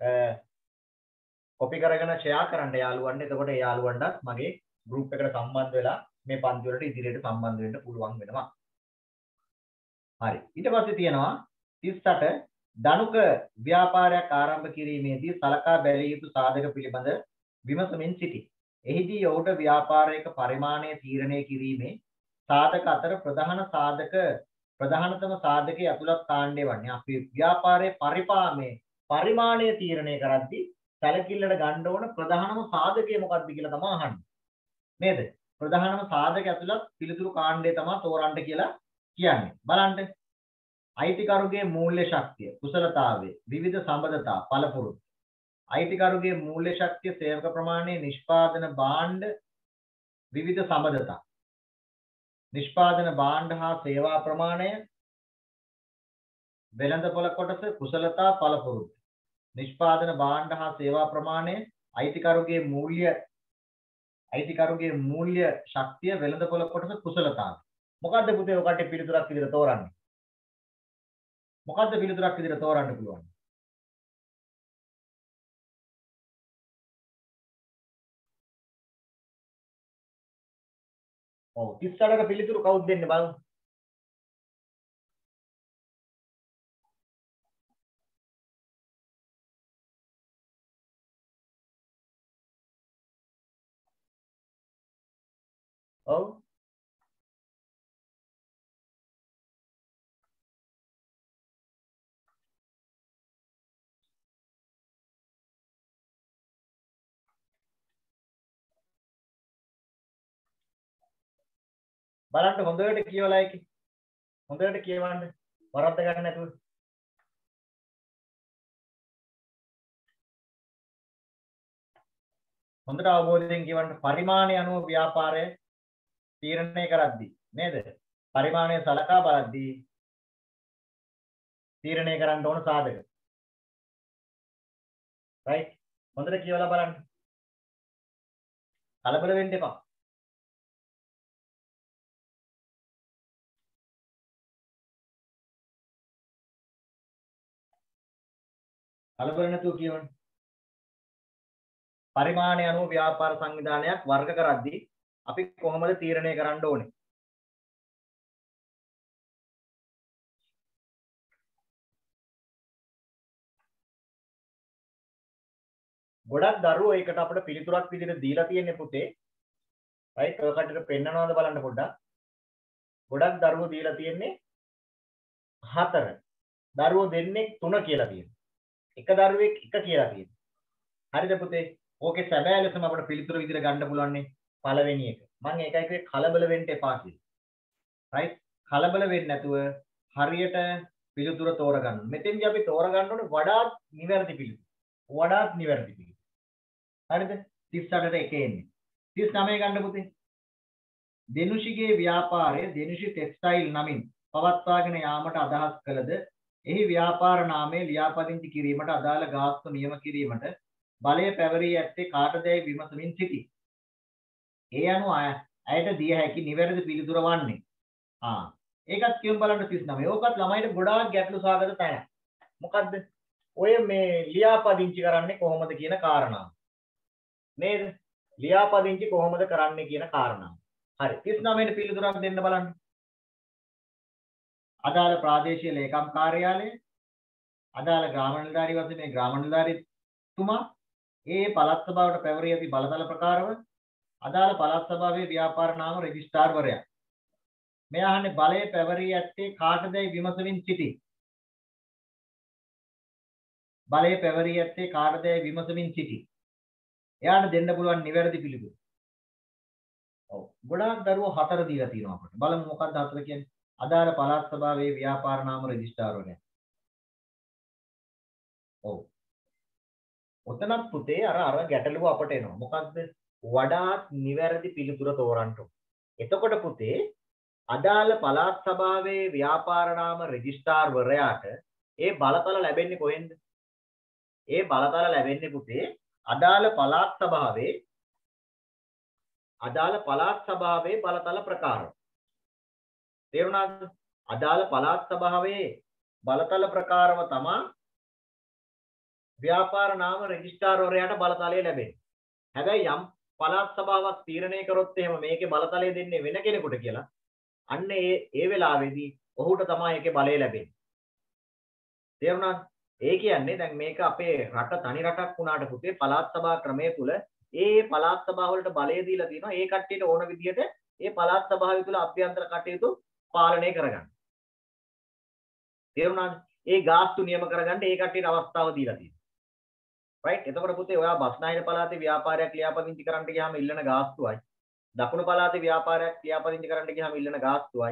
කොපි කරගෙන ෂෙයා කරන්න යාළුවන්ට. එතකොට ඒ යාළුවන්ට මගේ group එකට සම්බන්ධ වෙලා මේ පන්ති වලට ඉදිරියට සම්බන්ධ වෙන්න පුළුවන් වෙනවා. හරි. ඊට පස්සේ තියෙනවා 38 ධනුක ව්‍යාපාරයක් ආරම්භ කිරීමේදී සලකා බැලිය යුතු සාධක පිළිබඳ විමසමින් සිටි. එහිදී ඔහුට ව්‍යාපාරයක පරිමාණය තීරණය කිරීමේ සාධක අතර ප්‍රධානතම සාධකයේ අතුලත් කාණ්ඩය වන්නේ අපි ව්‍යාපාරයේ පරිමාණය තීරණය කරද්දී සැලකිල්ලට ගන්න ඕන ප්‍රධානම සාධකය මොකක්ද කියලා තමයි අහන්නේ. නේද? ප්‍රධානම සාධක ඇතුළත් පිළිතුරු කාණ්ඩය තමයි තෝරන්න කියලා කියන්නේ. බලන්න. අයිතිකරුගේ මූල්‍ය ශක්තිය, කුසලතාවය, විවිධ සම්බන්ධතා, පළපුරුදු. අයිතිකරුගේ මූල්‍ය ශක්තිය, සේවක ප්‍රමාණය, නිෂ්පාදන භාණ්ඩ, විවිධ සම්බන්ධතා. නිෂ්පාදන භාණ්ඩ හා සේවා ප්‍රමාණය, වෙළඳපොළ කොටස, කුසලතා, පළපුරුදු. නිෂ්පාදන භාණ්ඩ හා සේවා ප්‍රමාණය, අයිතිකරුගේ මූල්‍ය ශක්තිය, වෙළඳපොළ කොටස, කුසලතාව. මොකද්ද පුතේ ඔකට පිළිතුරක් විදිහට තෝරන්නේ? මොකද්ද පිළිතුරක් විදිහට තෝරන්න පුළුවන්? ඔව් 38ක පිළිතුරු කවුද දෙන්නේ බලමු. ඔව් බලන්න හොඳට කියවලා ඒකේ. හොඳට කියවන්න. වරද්ද ගන්න නැතුව. හොඳට අවබෝධයෙන් කියවන්න. පරිමාණය අනුව ව්‍යාපාරය තීරණය කරද්දී නේද? පරිමාණය සලකා බලද්දී තීරණය කරන්න ඕන සාධක. right? හොඳට කියවලා බලන්න. කලබල වෙන්න එපා. කලබල නැතුව කියවන්න. පරිමාණය අනුව ව්‍යාපාර සංවිධානයක් වර්ග කරද්දී අපි කොහොමද තීරණය කරන්න ඕනේ? ගොඩක් දරුවෝ ඒකට අපිට පිළිතුරක් විදිහට දීලා තියෙන්නේ පුතේ. right? ඔය කටට පෙන්නනවාද බලන්න පොඩ්ඩක්. ගොඩක් දරුවෝ දීලා තියෙන්නේ 4. දරුවෝ දෙන්නේ 3 කියලා තියෙනවා. එක දරුවෙක් 1 කියලා තියෙනවා. හරිද පුතේ? ඕකේ සැබෑ ලෙසම අපිට පිළිතුර විදිහට ගන්න පුළුවන් පළවෙනි එක. මම ඒකයි කිව්වේ කලබල වෙන්න එපා කියලා. right? කලබල වෙන්නේ නැතුව හරියට පිළිතුර තෝරගන්න. මෙතෙන්දී අපි තෝරගන්න ඕනේ වඩාත් නිවැරදි පිළිතුර. වඩාත් නිවැරදි පිළිතුර. හරිද? 38ට එක එන්නේ. 39 ගන්න පුතේ. දෙනුෂිගේ ව්‍යාපාරය දෙනුෂි ටෙක්ස්ටයිල් නමින් පවත්වාගෙන යාමට අදහස් කළද එහි ව්‍යාපාර නාමය ලියාපදිංචි කිරීමට අදාළ ගාස්තු නියම කිරීමට බලය පැවරී ඇත්තේ කාටදැයි විමසමින් සිටි. ඒ අනුව ඇයට දිය හැකි නිවැරදි පිළිතුර වන්නේ. ඒකත් කියමු බලන්න 39. ඕකත් ළමයිට ගොඩාක් ගැටලු සාගත තැන. මොකද්ද? ඔය මේ ලියාපදිංචි කරන්නේ කොහොමද කියන කාරණාව. නේද? ලියාපදිංචි කොහොමද කරන්නේ කියන කාරණාව. හරි 39ට පිළිතුරක් දෙන්න බලන්න. අදාළ ප්‍රාදේශීය ලේකම් කාර්යාලය අදාළ ග්‍රාම නිලධාරී වශයෙන් මේ ග්‍රාම නිලධාරීතුමා පළාත් සභාවට පැවරී ඇති බලතල ප්‍රකාරව අදාළ පළාත් සභාවේ ව්‍යාපාර නාම රෙජිස්ට්‍රාර්වරයා මේ අහන්නේ බලය පැවරී ඇත්තේ කාටදයි විමසමින් සිටි. බලය පැවරී ඇත්තේ කාටදයි විමසමින් සිටි. එයාට දෙන්න පුළුවන් නිවැරදි පිළිතුර. ඔව් ගොඩාක් දරුවෝ 4 දීලා තියෙනවා අපිට. බලමු මොකක්ද 4 කියන්නේ. අදාළ පළාත් සභාවේ ව්‍යාපාර නාම රෙජිස්ට්‍රාර්වරයා. ඔව්. ඔතනත් පුතේ අර ගැටලුව අපට එනවා. මොකක්ද? වඩාත් නිවැරදි පිළිතුර තෝරන්න ඕන. එතකොට පුතේ අදාළ පළාත් සභාවේ ව්‍යාපාර නාම රෙජිස්ට්‍රාර්වරයාට ඒ බලතල ලැබෙන්නේ කොහෙන්ද? ඒ බලතල ලැබෙන්නේ පුතේ අදාළ පළාත් සභාවේ අදාළ පළාත් සභාවේ බලතල ප්‍රකාර. තේරුණාද? අදාළ පළාත් සභාවේ බලතල ප්‍රකාරව තමයි ව්‍යාපාර නාම රෙජිස්ට්‍රාර්වරයාට බලතලය ලැබෙන්නේ. හැබැයි යම් පළාත් සභාවක් තීරණය කරොත් එහෙම මේකේ බලතලය දෙන්නේ වෙන කෙනෙකුට කියලා අන්න ඒ වෙලාවේදී ඔහුට තමයි ඒකේ බලය ලැබෙන්නේ. තේරුණාද? ඒ කියන්නේ දැන් මේක අපේ රට තනි රටක් වුණාට පුතේ පළාත් සභා ක්‍රමයේ තුල ඒ පළාත් සභාව වලට බලය දීලා තියෙනවා. ඒ කට්ටියට ඕන විදිහට ඒ පළාත් සභාව තුළ අභ්‍යන්තර කටයුතු පාලනය කරගන්න. තේරුණාද? ඒ ගාස්තු නියම කරගන්න ඒ කට්ටියට අවස්ථාව දීලා තියෙනවා. රයිට්? එතකොට පුතේ ඔයා බස්නාහිර පළාතේ ව්‍යාපාරයක් ලියාපදිංචි කරන්න ගියාම ඉල්ලන ගාස්තුවයි දකුණු පළාතේ ව්‍යාපාරයක් ලියාපදිංචි කරන්න ගියාම ඉල්ලන ගාස්තුවයි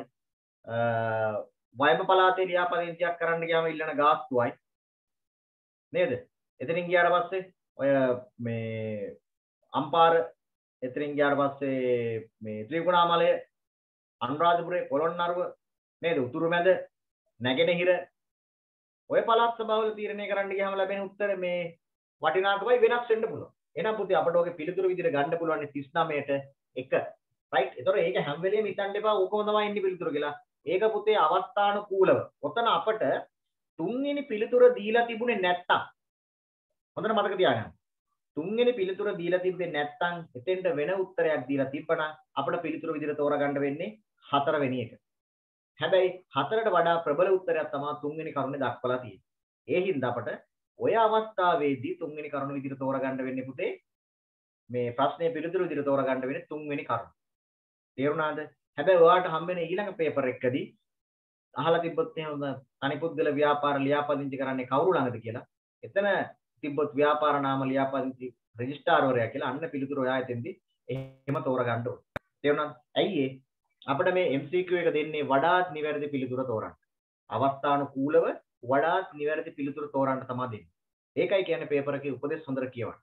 වයඹ පළාතේ ලියාපදිංචියක් කරන්න ගියාම ඉල්ලන ගාස්තුවයි නේද? එතනින් ගියාට පස්සේ ඔය මේ අම්පාර එතනින් ගියාට පස්සේ මේ ත්‍රිකුණාමලය අනුරාධපුරේ පොළොන්නරුව නේද? උතුරුමැද නැගෙනහිර ඔය පළාත් සභාවල තීරණය කරන්න ගියාම ලැබෙන උත්තර මේ වටිනාකමයි වෙනස් වෙන්න පුළුවන්. එහෙනම් පුතේ අපිට ඔගේ පිළිතුරු විදිහට ගන්න පුළුවන් 39ට 1. රයිට්? ඒතකොට ඒක හැම වෙලේම හිතන්න එපා ඕකම තමයි ඉන්නේ පිළිතුර කියලා. ඒක පුතේ අවස්ථානුකූලව. ඔතන අපට තුන්වෙනි පිළිතුර දීලා තිබුණේ නැත්තම් හොඳට මතක තියාගන්න. තුන්වෙනි පිළිතුර දීලා තිබ්බේ නැත්තම් එතෙන්ට වෙන උත්තරයක් දීලා තිබ්බනම් අපිට පිළිතුර විදිහට තෝරගන්න වෙන්නේ හතරවෙනි එක. හැබැයි හතරට වඩා ප්‍රබල උත්තරයක් තමයි තුන්වෙනි කරුණේ දක්වලා තියෙන්නේ. ඒ හින්දා අපට ඔය අවස්ථාවේදී තුන්වෙනි කරුණ විදිහට තෝරගන්න වෙන්නේ පුතේ මේ ප්‍රශ්නේ පිළිතුරු විදිහට තෝරගන්න වෙන්නේ තුන්වෙනි කරුණ. තේරුණාද? හැබැයි ඔයාලට හම්බෙන ඊළඟ පේපර් එකකදී අහලා තිබ්බොත් එහෙම අනිපුද්ගල ව්‍යාපාර ලියාපදිංචි කරන්නේ කවුරු ළඟද කියලා. එතන තිබ්බොත් ව්‍යාපාර නාම ලියාපදිංචි රෙජිස්ට්‍රාර්වරයා කියලා අන්න පිළිතුරු ඔයා එතෙන්දී එහෙම තෝරගන්න ඕනේ. තේරුණාද? ඇයි ඒ? අපිට මේ MCQ එක දෙන්නේ වඩාත් නිවැරදි පිළිතුර තෝරන්න. අවස්ථානුකූලව වඩාත් නිවැරදි පිළිතුර තෝරන්න තමයි දෙන්නේ. ඒකයි කියන්නේ පේපර් එකේ උපදෙස් හොඳට කියවන්න.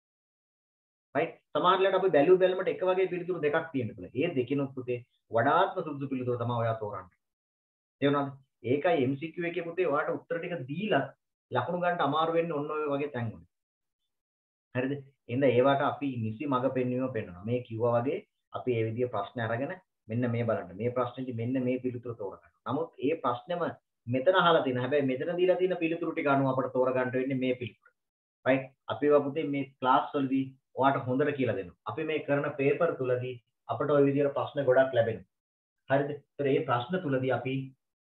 රයිට්? සමහර වෙලාවට අපි බැලු බැලමට එක වගේ පිළිතුරු දෙකක් තියෙන්න පුළුවන්. ඒ දෙකිනුත් පුතේ වඩාත්ම සුදුසු පිළිතුර තමයි ඔයා තෝරන්නේ. තේරුණාද? ඒකයි MCQ එකේ පුතේ ඔයාට උත්තර ටික දීලා ලකුණු ගන්න අමාරු වෙන්නේ ඔන්න ඔය වගේ තැන් වල. හරිද? එහෙනම් ඒවට අපි නිසි මඟ පෙන්වීම පෙන්වනවා. මේ කිව්වා වගේ අපි මේ විදිහේ ප්‍රශ්න අරගෙන මෙන්න මේ බලන්න. මේ ප්‍රශ්නෙදි මෙන්න මේ පිළිතුර තෝරගන්න. නමුත් ඒ ප්‍රශ්නෙම මෙතන අහලා තියෙන. හැබැයි මෙතන දීලා තියෙන පිළිතුරු ටික අනුව අපිට තෝරගන්න වෙන්නේ මේ පිළිතුර. රයිට්? අපි වපුතේ මේ ක්ලාස් වලදී ඔයාට හොඳට කියලා දෙනවා. අපි මේ කරන පේපර් තුලදී අපිට ওই විදිහට ප්‍රශ්න ගොඩක් ලැබෙනවා. හරිද? ඒතර මේ ප්‍රශ්න තුලදී අපි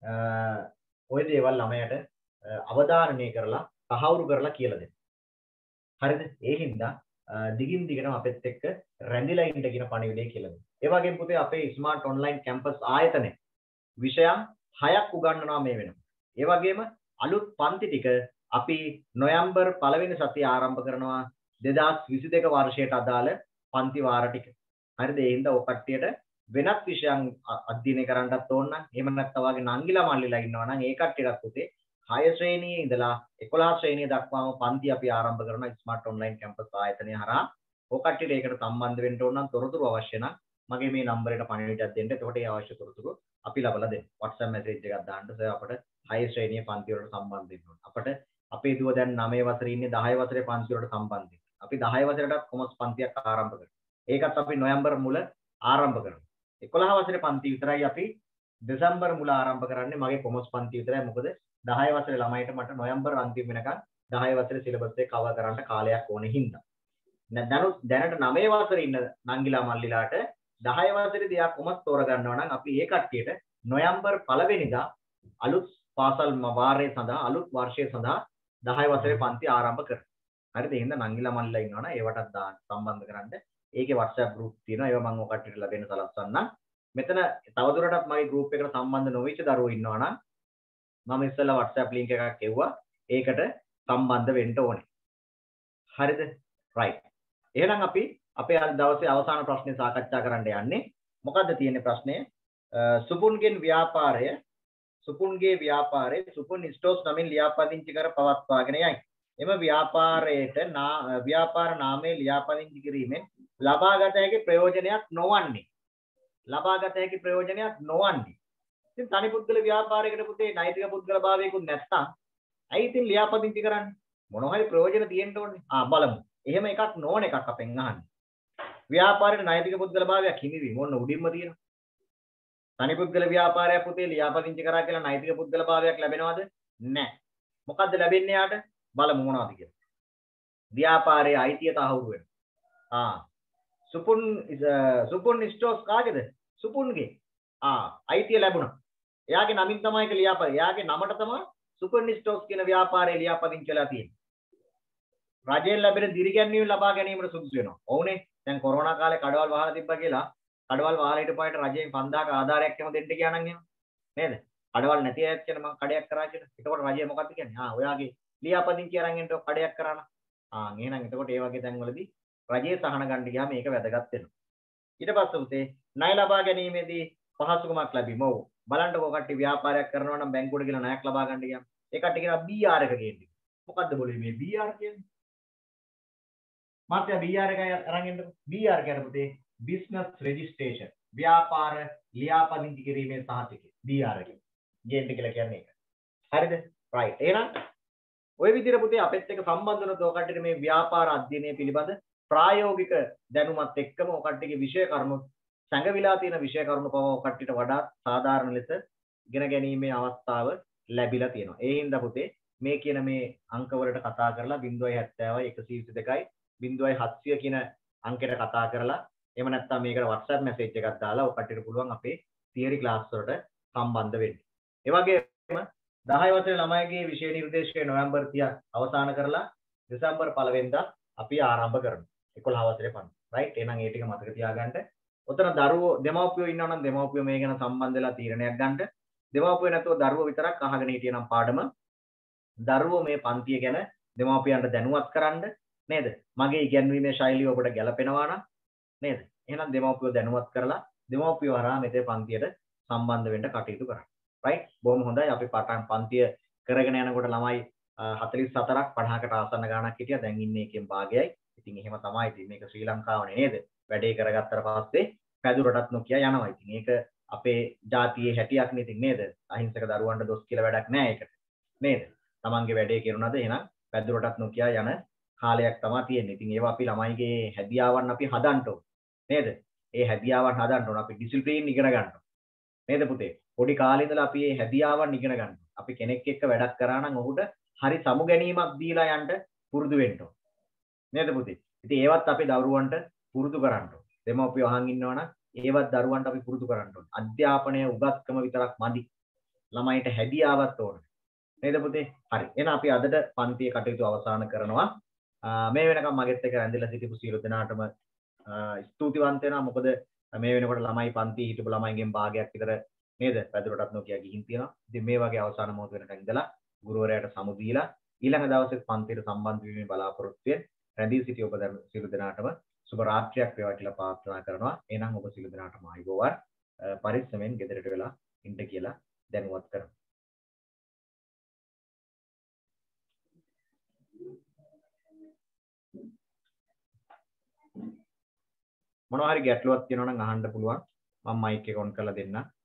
ওই දේවල් ළමයට අවධාරණය කරලා තහවුරු කරලා කියලා දෙනවා. හරිද? ඒ හින්දා දිගින් දිගටම අපෙත් එක්ක රැඳිලා ඉන්න කියන පණිවිඩය කියලා දෙනවා. ඒ වගේම පුතේ අපේ ස්මාර්ට් ඔන්ලයින් කැම්පස් ආයතනයේ විෂයන් 6ක් උගන්වනවා මේ වෙනකොට. ඒ වගේම අලුත් පන්ති ටික අපි නොවැම්බර් 1 වෙනි සතිය ආරම්භ කරනවා 2022 වර්ෂයට අදාළ පන්ති වාර ටික. හරිද? ඒ හින්දා ඔය කට්ටියට වෙනත් විෂයන් අධ්‍යයනය කරන්නත් ඕන නම් එහෙම නැත්නම් වාගේ නංගිලා මල්ලිලා ඉන්නවා නම් ඒ කට්ටියටත් පුතේ 6 ශ්‍රේණියේ ඉඳලා 11 ශ්‍රේණිය දක්වාම පන්ති අපි ආරම්භ කරනවා ස්මාර්ට් ඔන්ලයින් කැම්පස් ආයතනය හරහා. ඔය කට්ටියට ඒකට සම්බන්ධ වෙන්න ඕන නම් තොරතුරු අවශ්‍ය නම් මගේ මේ නම්බරයට පණිවිඩයක් දෙන්න. එතකොට ඒ අවශ්‍ය තොරතුරු අපි ලබලා දෙන්න. WhatsApp message එකක් දාන්න. සර් අපිට 6 ශ්‍රේණියේ පන්ති වලට සම්බන්ධ වෙන්න ඕන. අපිට අපේ දුව දැන් 9 වසරේ ඉන්නේ 10 වසරේ පන්ති වලට සම්බන්ධ වෙන්න. අපි 10 වසරේටත් කොමර්ස් පන්තියක් ආරම්භ කරනවා. ඒකත් අපි නොවැම්බර් මුල ආරම්භ කරනවා. 11 වසරේ පන්ති විතරයි අපි දෙසැම්බර් මුල ආරම්භ කරන්නේ. මගේ කොමර්ස් පන්ති විතරයි. මොකද 10 වසරේ ළමයිට මට නොවැම්බර් අන්තිම වෙනකන් 10 වසරේ සිලබස් එක කවර් කරන්න කාලයක් ඕනේ හින්දා. දැනට 9 වසරේ ඉන්න නංගිලා මල්ලිලාට 10 වසරේදී යා කොමර්ස් තෝර ගන්නවා නම් අපි ඒ කට්ටියට නොවැම්බර් 1 වෙනිදා අලුත් පාසල් වාරය සඳහා අලුත් වර්ෂය සඳහා 10 වසරේ පන්ති ආරම්භ කරනවා. හරිද? එහෙනම් නංගිලා මල්ලිලා ඉන්නවා නම් ඒවටත් සම්බන්ධ කරන්න. ඒකේ WhatsApp group තියෙනවා. ඒවා මම ඔය කට්ටියට ලැබෙන්න සලස්වන්නම්. මෙතන තවදුරටත් මගේ group එකට සම්බන්ධ නොවෙච්ච දරුවෝ ඉන්නවා නම් මම ඉස්සෙල්ලා WhatsApp link එකක් එව්වා. ඒකට සම්බන්ධ වෙන්න ඕනේ. හරිද? right. එහෙනම් අපි අපේ අද දවසේ අවසාන ප්‍රශ්නේ සාකච්ඡා කරන්න යන්නේ. මොකද්ද තියෙන්නේ ප්‍රශ්නය? සුපුන්ගේ ව්‍යාපාරයේ සුපුන් ස්ටෝර්ස් නමින් ලියාපදිංචි කර පවත්වාගෙන යයි. එම ව්‍යාපාරයට ව්‍යාපාර නාමයේ ලියාපදිංචි කිරීමෙන් ලබාගත හැකි ප්‍රයෝජනයක් නොවන්නේ. ඉතින් තනි පුද්ගල ව්‍යාපාරයකට පුතේ නෛතික පුද්ගල භාවයකුත් නැත්තම් ඇයි ඉතින් ලියාපදිංචි කරන්නේ? මොනවා හරි ප්‍රයෝජන තියෙන්න ඕනේ. බලමු. එහෙම එකක් නොවන එකක් අපෙන් අහන්නේ. ව්‍යාපාරයේ නෛතික පුද්ගල භාවයක් හිමි වීම ඕන උඩින්ම තියෙනවා. තනි පුද්ගල ව්‍යාපාරයක් පුතේ ලියාපදිංචි කරා කියලා නෛතික පුද්ගල භාවයක් ලැබෙනවද? නැහැ. මොකද්ද ලැබෙන්නේ යාට? බලමු මොනවද කියලා. ව්‍යාපාරයේ අයිතිය තහවුරු වෙනවා. සුපුන් ස්ටෝක්ස් කාගේද? සුපුන්ගේ. අයිතිය ලැබුණා. එයාගේ නමින් තමයි ඒක ලියාපදිංචි. එයාගේ නමට තමයි සුපුන් ස්ටෝක්ස් කියන ව්‍යාපාරය ලියාපදිංචි වෙලා තියෙන්නේ. රජයෙන් ලැබෙන දිරිගැන්වීම ලබා ගැනීමට සුදුසු වෙනවා. ඔව්නේ. දැන් කොරෝනා කාලේ කඩවල් වහලා තිබ්බා කියලා කඩවල් වහලා හිටපුවාට රජයෙන් 5000ක ආධාරයක් එහෙම දෙන්න ගියා නම් එහෙම නේද? කඩවල් නැති අයත් කියන මම කඩයක් කරා කියලා. එතකොට රජය මොකක්ද කියන්නේ? ඔයාගේ ලියාපදිංචි අරන් එන්න කඩයක් කරා නම්. එහෙනම් එතකොට ඒ වගේ තැන්වලදී රජයේ සහන ගන්න ගියාම මේක වැදගත් වෙනවා. ඊට පස්සේ උතේ ණය ලබා ගැනීමේදී පහසුකමක් ලැබීම. ඔව්. බලන්නකෝ කට්ටිය ව්‍යාපාරයක් කරනවා නම් බැංකුවට ගිහලා ණයක් ලබා ගන්න ගියාම ඒ කට්ටිය කියනවා BR එක ගේන්න. මොකද්ද બોලේ මේ BR කියන්නේ? මාත්‍යා BR එකයි අරන් එන්නකො. BR කියන්නේ පුතේ business registration. ව්‍යාපාර ලියාපදිංචි කිරීමේ සහතිකය. BR එක. ගේන්න කියලා කියන්නේ ඒක. හරිද? right. එහෙනම් ওই විදිහට පුතේ අපෙත් එක්ක සම්බන්ධ වෙන තෝ කට්ටියට මේ ව්‍යාපාර අධ්‍යයනය පිළිබඳ ප්‍රායෝගික දැනුමත් එක්කම ඔය කට්ටියගේ විෂය කරුණු සංගවිලා තියෙන විෂය කරුණු පව ඔය කට්ටියට වඩා සාධාරණ ලෙස ඉගෙන ගැනීමේ අවස්ථාව ලැබිලා තියෙනවා. ඒ හින්දා පුතේ මේ කියන මේ අංක වලට කතා කරලා 0.70යි 122යි 0.700 කියන අංකයට කතා කරලා එහෙම නැත්නම් මේකට WhatsApp message එකක් දාලා ඔය කට්ටියට පුළුවන් අපේ theory class වලට සම්බන්ධ වෙන්න. ඒ වගේම 10 වසරේ ළමයිගේ විෂය නිර්දේශය නොවැම්බර් 30 අවසන් කරලා දෙසැම්බර් 1 වෙනිදා අපි ආරම්භ කරනවා. 11 වසරේ පන්න. right? එහෙනම් ඒ ටික මතක තියාගන්න. ඔතන දරුවෝ දෙමව්පියෝ ඉන්නවා නම් දෙමව්පියෝ මේ ගැන සම්බන්ධ වෙලා තීරණයක් ගන්න. දෙමව්පියෝ නැතුව දරුවෝ විතරක් අහගෙන හිටියනම් පාඩම දරුවෝ මේ පන්තිය ගැන දෙමව්පියන්ට දැනුවත් කරන්න නේද? මගේ ඉගැන්වීමේ ශෛලිය ඔබට ගැලපෙනවා නම් නේද? එහෙනම් දෙමව්පියෝ දැනුවත් කරලා දෙමව්පියෝ හරහා මෙතේ පන්තියට සම්බන්ධ වෙන්න කටයුතු කරන්න. right? බොහොම හොඳයි. අපි පටන් පන්තිය කරගෙන යනකොට ළමයි 44ක් 50කට ආසන්න ගාණක් හිටියා. දැන් ඉන්නේ එකෙන් භාගයයි. ඉතින් එහෙම තමයි. ඉතින් මේක ශ්‍රී ලංකාවනේ නේද? වැඩේ කරගත්තට පස්සේ පැදුරටත් නොකිය යනවා. ඉතින් ඒක අපේ ජාතියේ හැටියක් නේ. ඉතින් නේද? අහිංසක දරුවන්ට දොස් කියලා වැඩක් නැහැ ඒකට. නේද? තමන්ගේ වැඩේ කරුණාද එහෙනම් පැදුරටත් නොකිය යන කාලයක් තමයි තියෙන්නේ. ඉතින් ඒවා අපි ළමයිගේ හැදියාවන් අපි හදන්න ඕන. නේද? ඒ හැදියාවන් හදන්න ඕන. අපි ඩිසිප්ලින් ඉගෙන ගන්න ඕන. නේද පුතේ? පොඩි කාලේ ඉඳලා අපි මේ හැදියාවන් ඉගෙන ගන්න. අපි කෙනෙක් එක්ක වැඩක් කරා නම් ඔහුට හරි සමු ගැනීමක් දීලා යන්න පුරුදු වෙන්න ඕන. නේද පුතේ? ඉතින් ඒවත් අපි දරුවන්ට පුරුදු කරන්න ඕන. දෙමව්පියෝ අහන් ඉන්නවනම් ඒවත් දරුවන්ට අපි පුරුදු කරන්න ඕන. අධ්‍යාපනය උගත්කම විතරක් මදි. ළමයිට හැදියාවක් ඕන. නේද පුතේ? හරි. එහෙනම් අපි අදට පන්තියේ කටයුතු අවසන් කරනවා. මේ වෙනකම් මගෙත් එක්ක රැඳිලා සිටිපු සියලු දෙනාටම ස්තුතිවන්ත වෙනවා. මොකද මේ වෙනකොට ළමයි පන්තියේ හිටපු ළමයිගෙන් භාගයක් විතර නේද? පැදුරටත් නොකිය ගිහින් තියෙනවා. ඉතින් මේ වගේ අවසාන මොහොත වෙනකන් ඉඳලා ගුරුවරයාට සමු දීලා ඊළඟ දවසේ පන්තියට සම්බන්ධ වීමේ බලාපොරොත්තු වෙන රැඳී සිටි ඔබ සියලු දෙනාටම සුබ රාත්‍රියක් වේවා කියලා ප්‍රාර්ථනා කරනවා. එහෙනම් ඔබ සියලු දෙනාටම ආයුබෝවන්. පරිස්සමෙන් ගෙදරට වෙලා ඉන්න කියලා දැනුවත් කරනවා. මොනවා හරි ගැටලුවක් තියෙනවා නම් අහන්න පුළුවන්. මම මයික් එක ඔන් කරලා දෙන්නම්.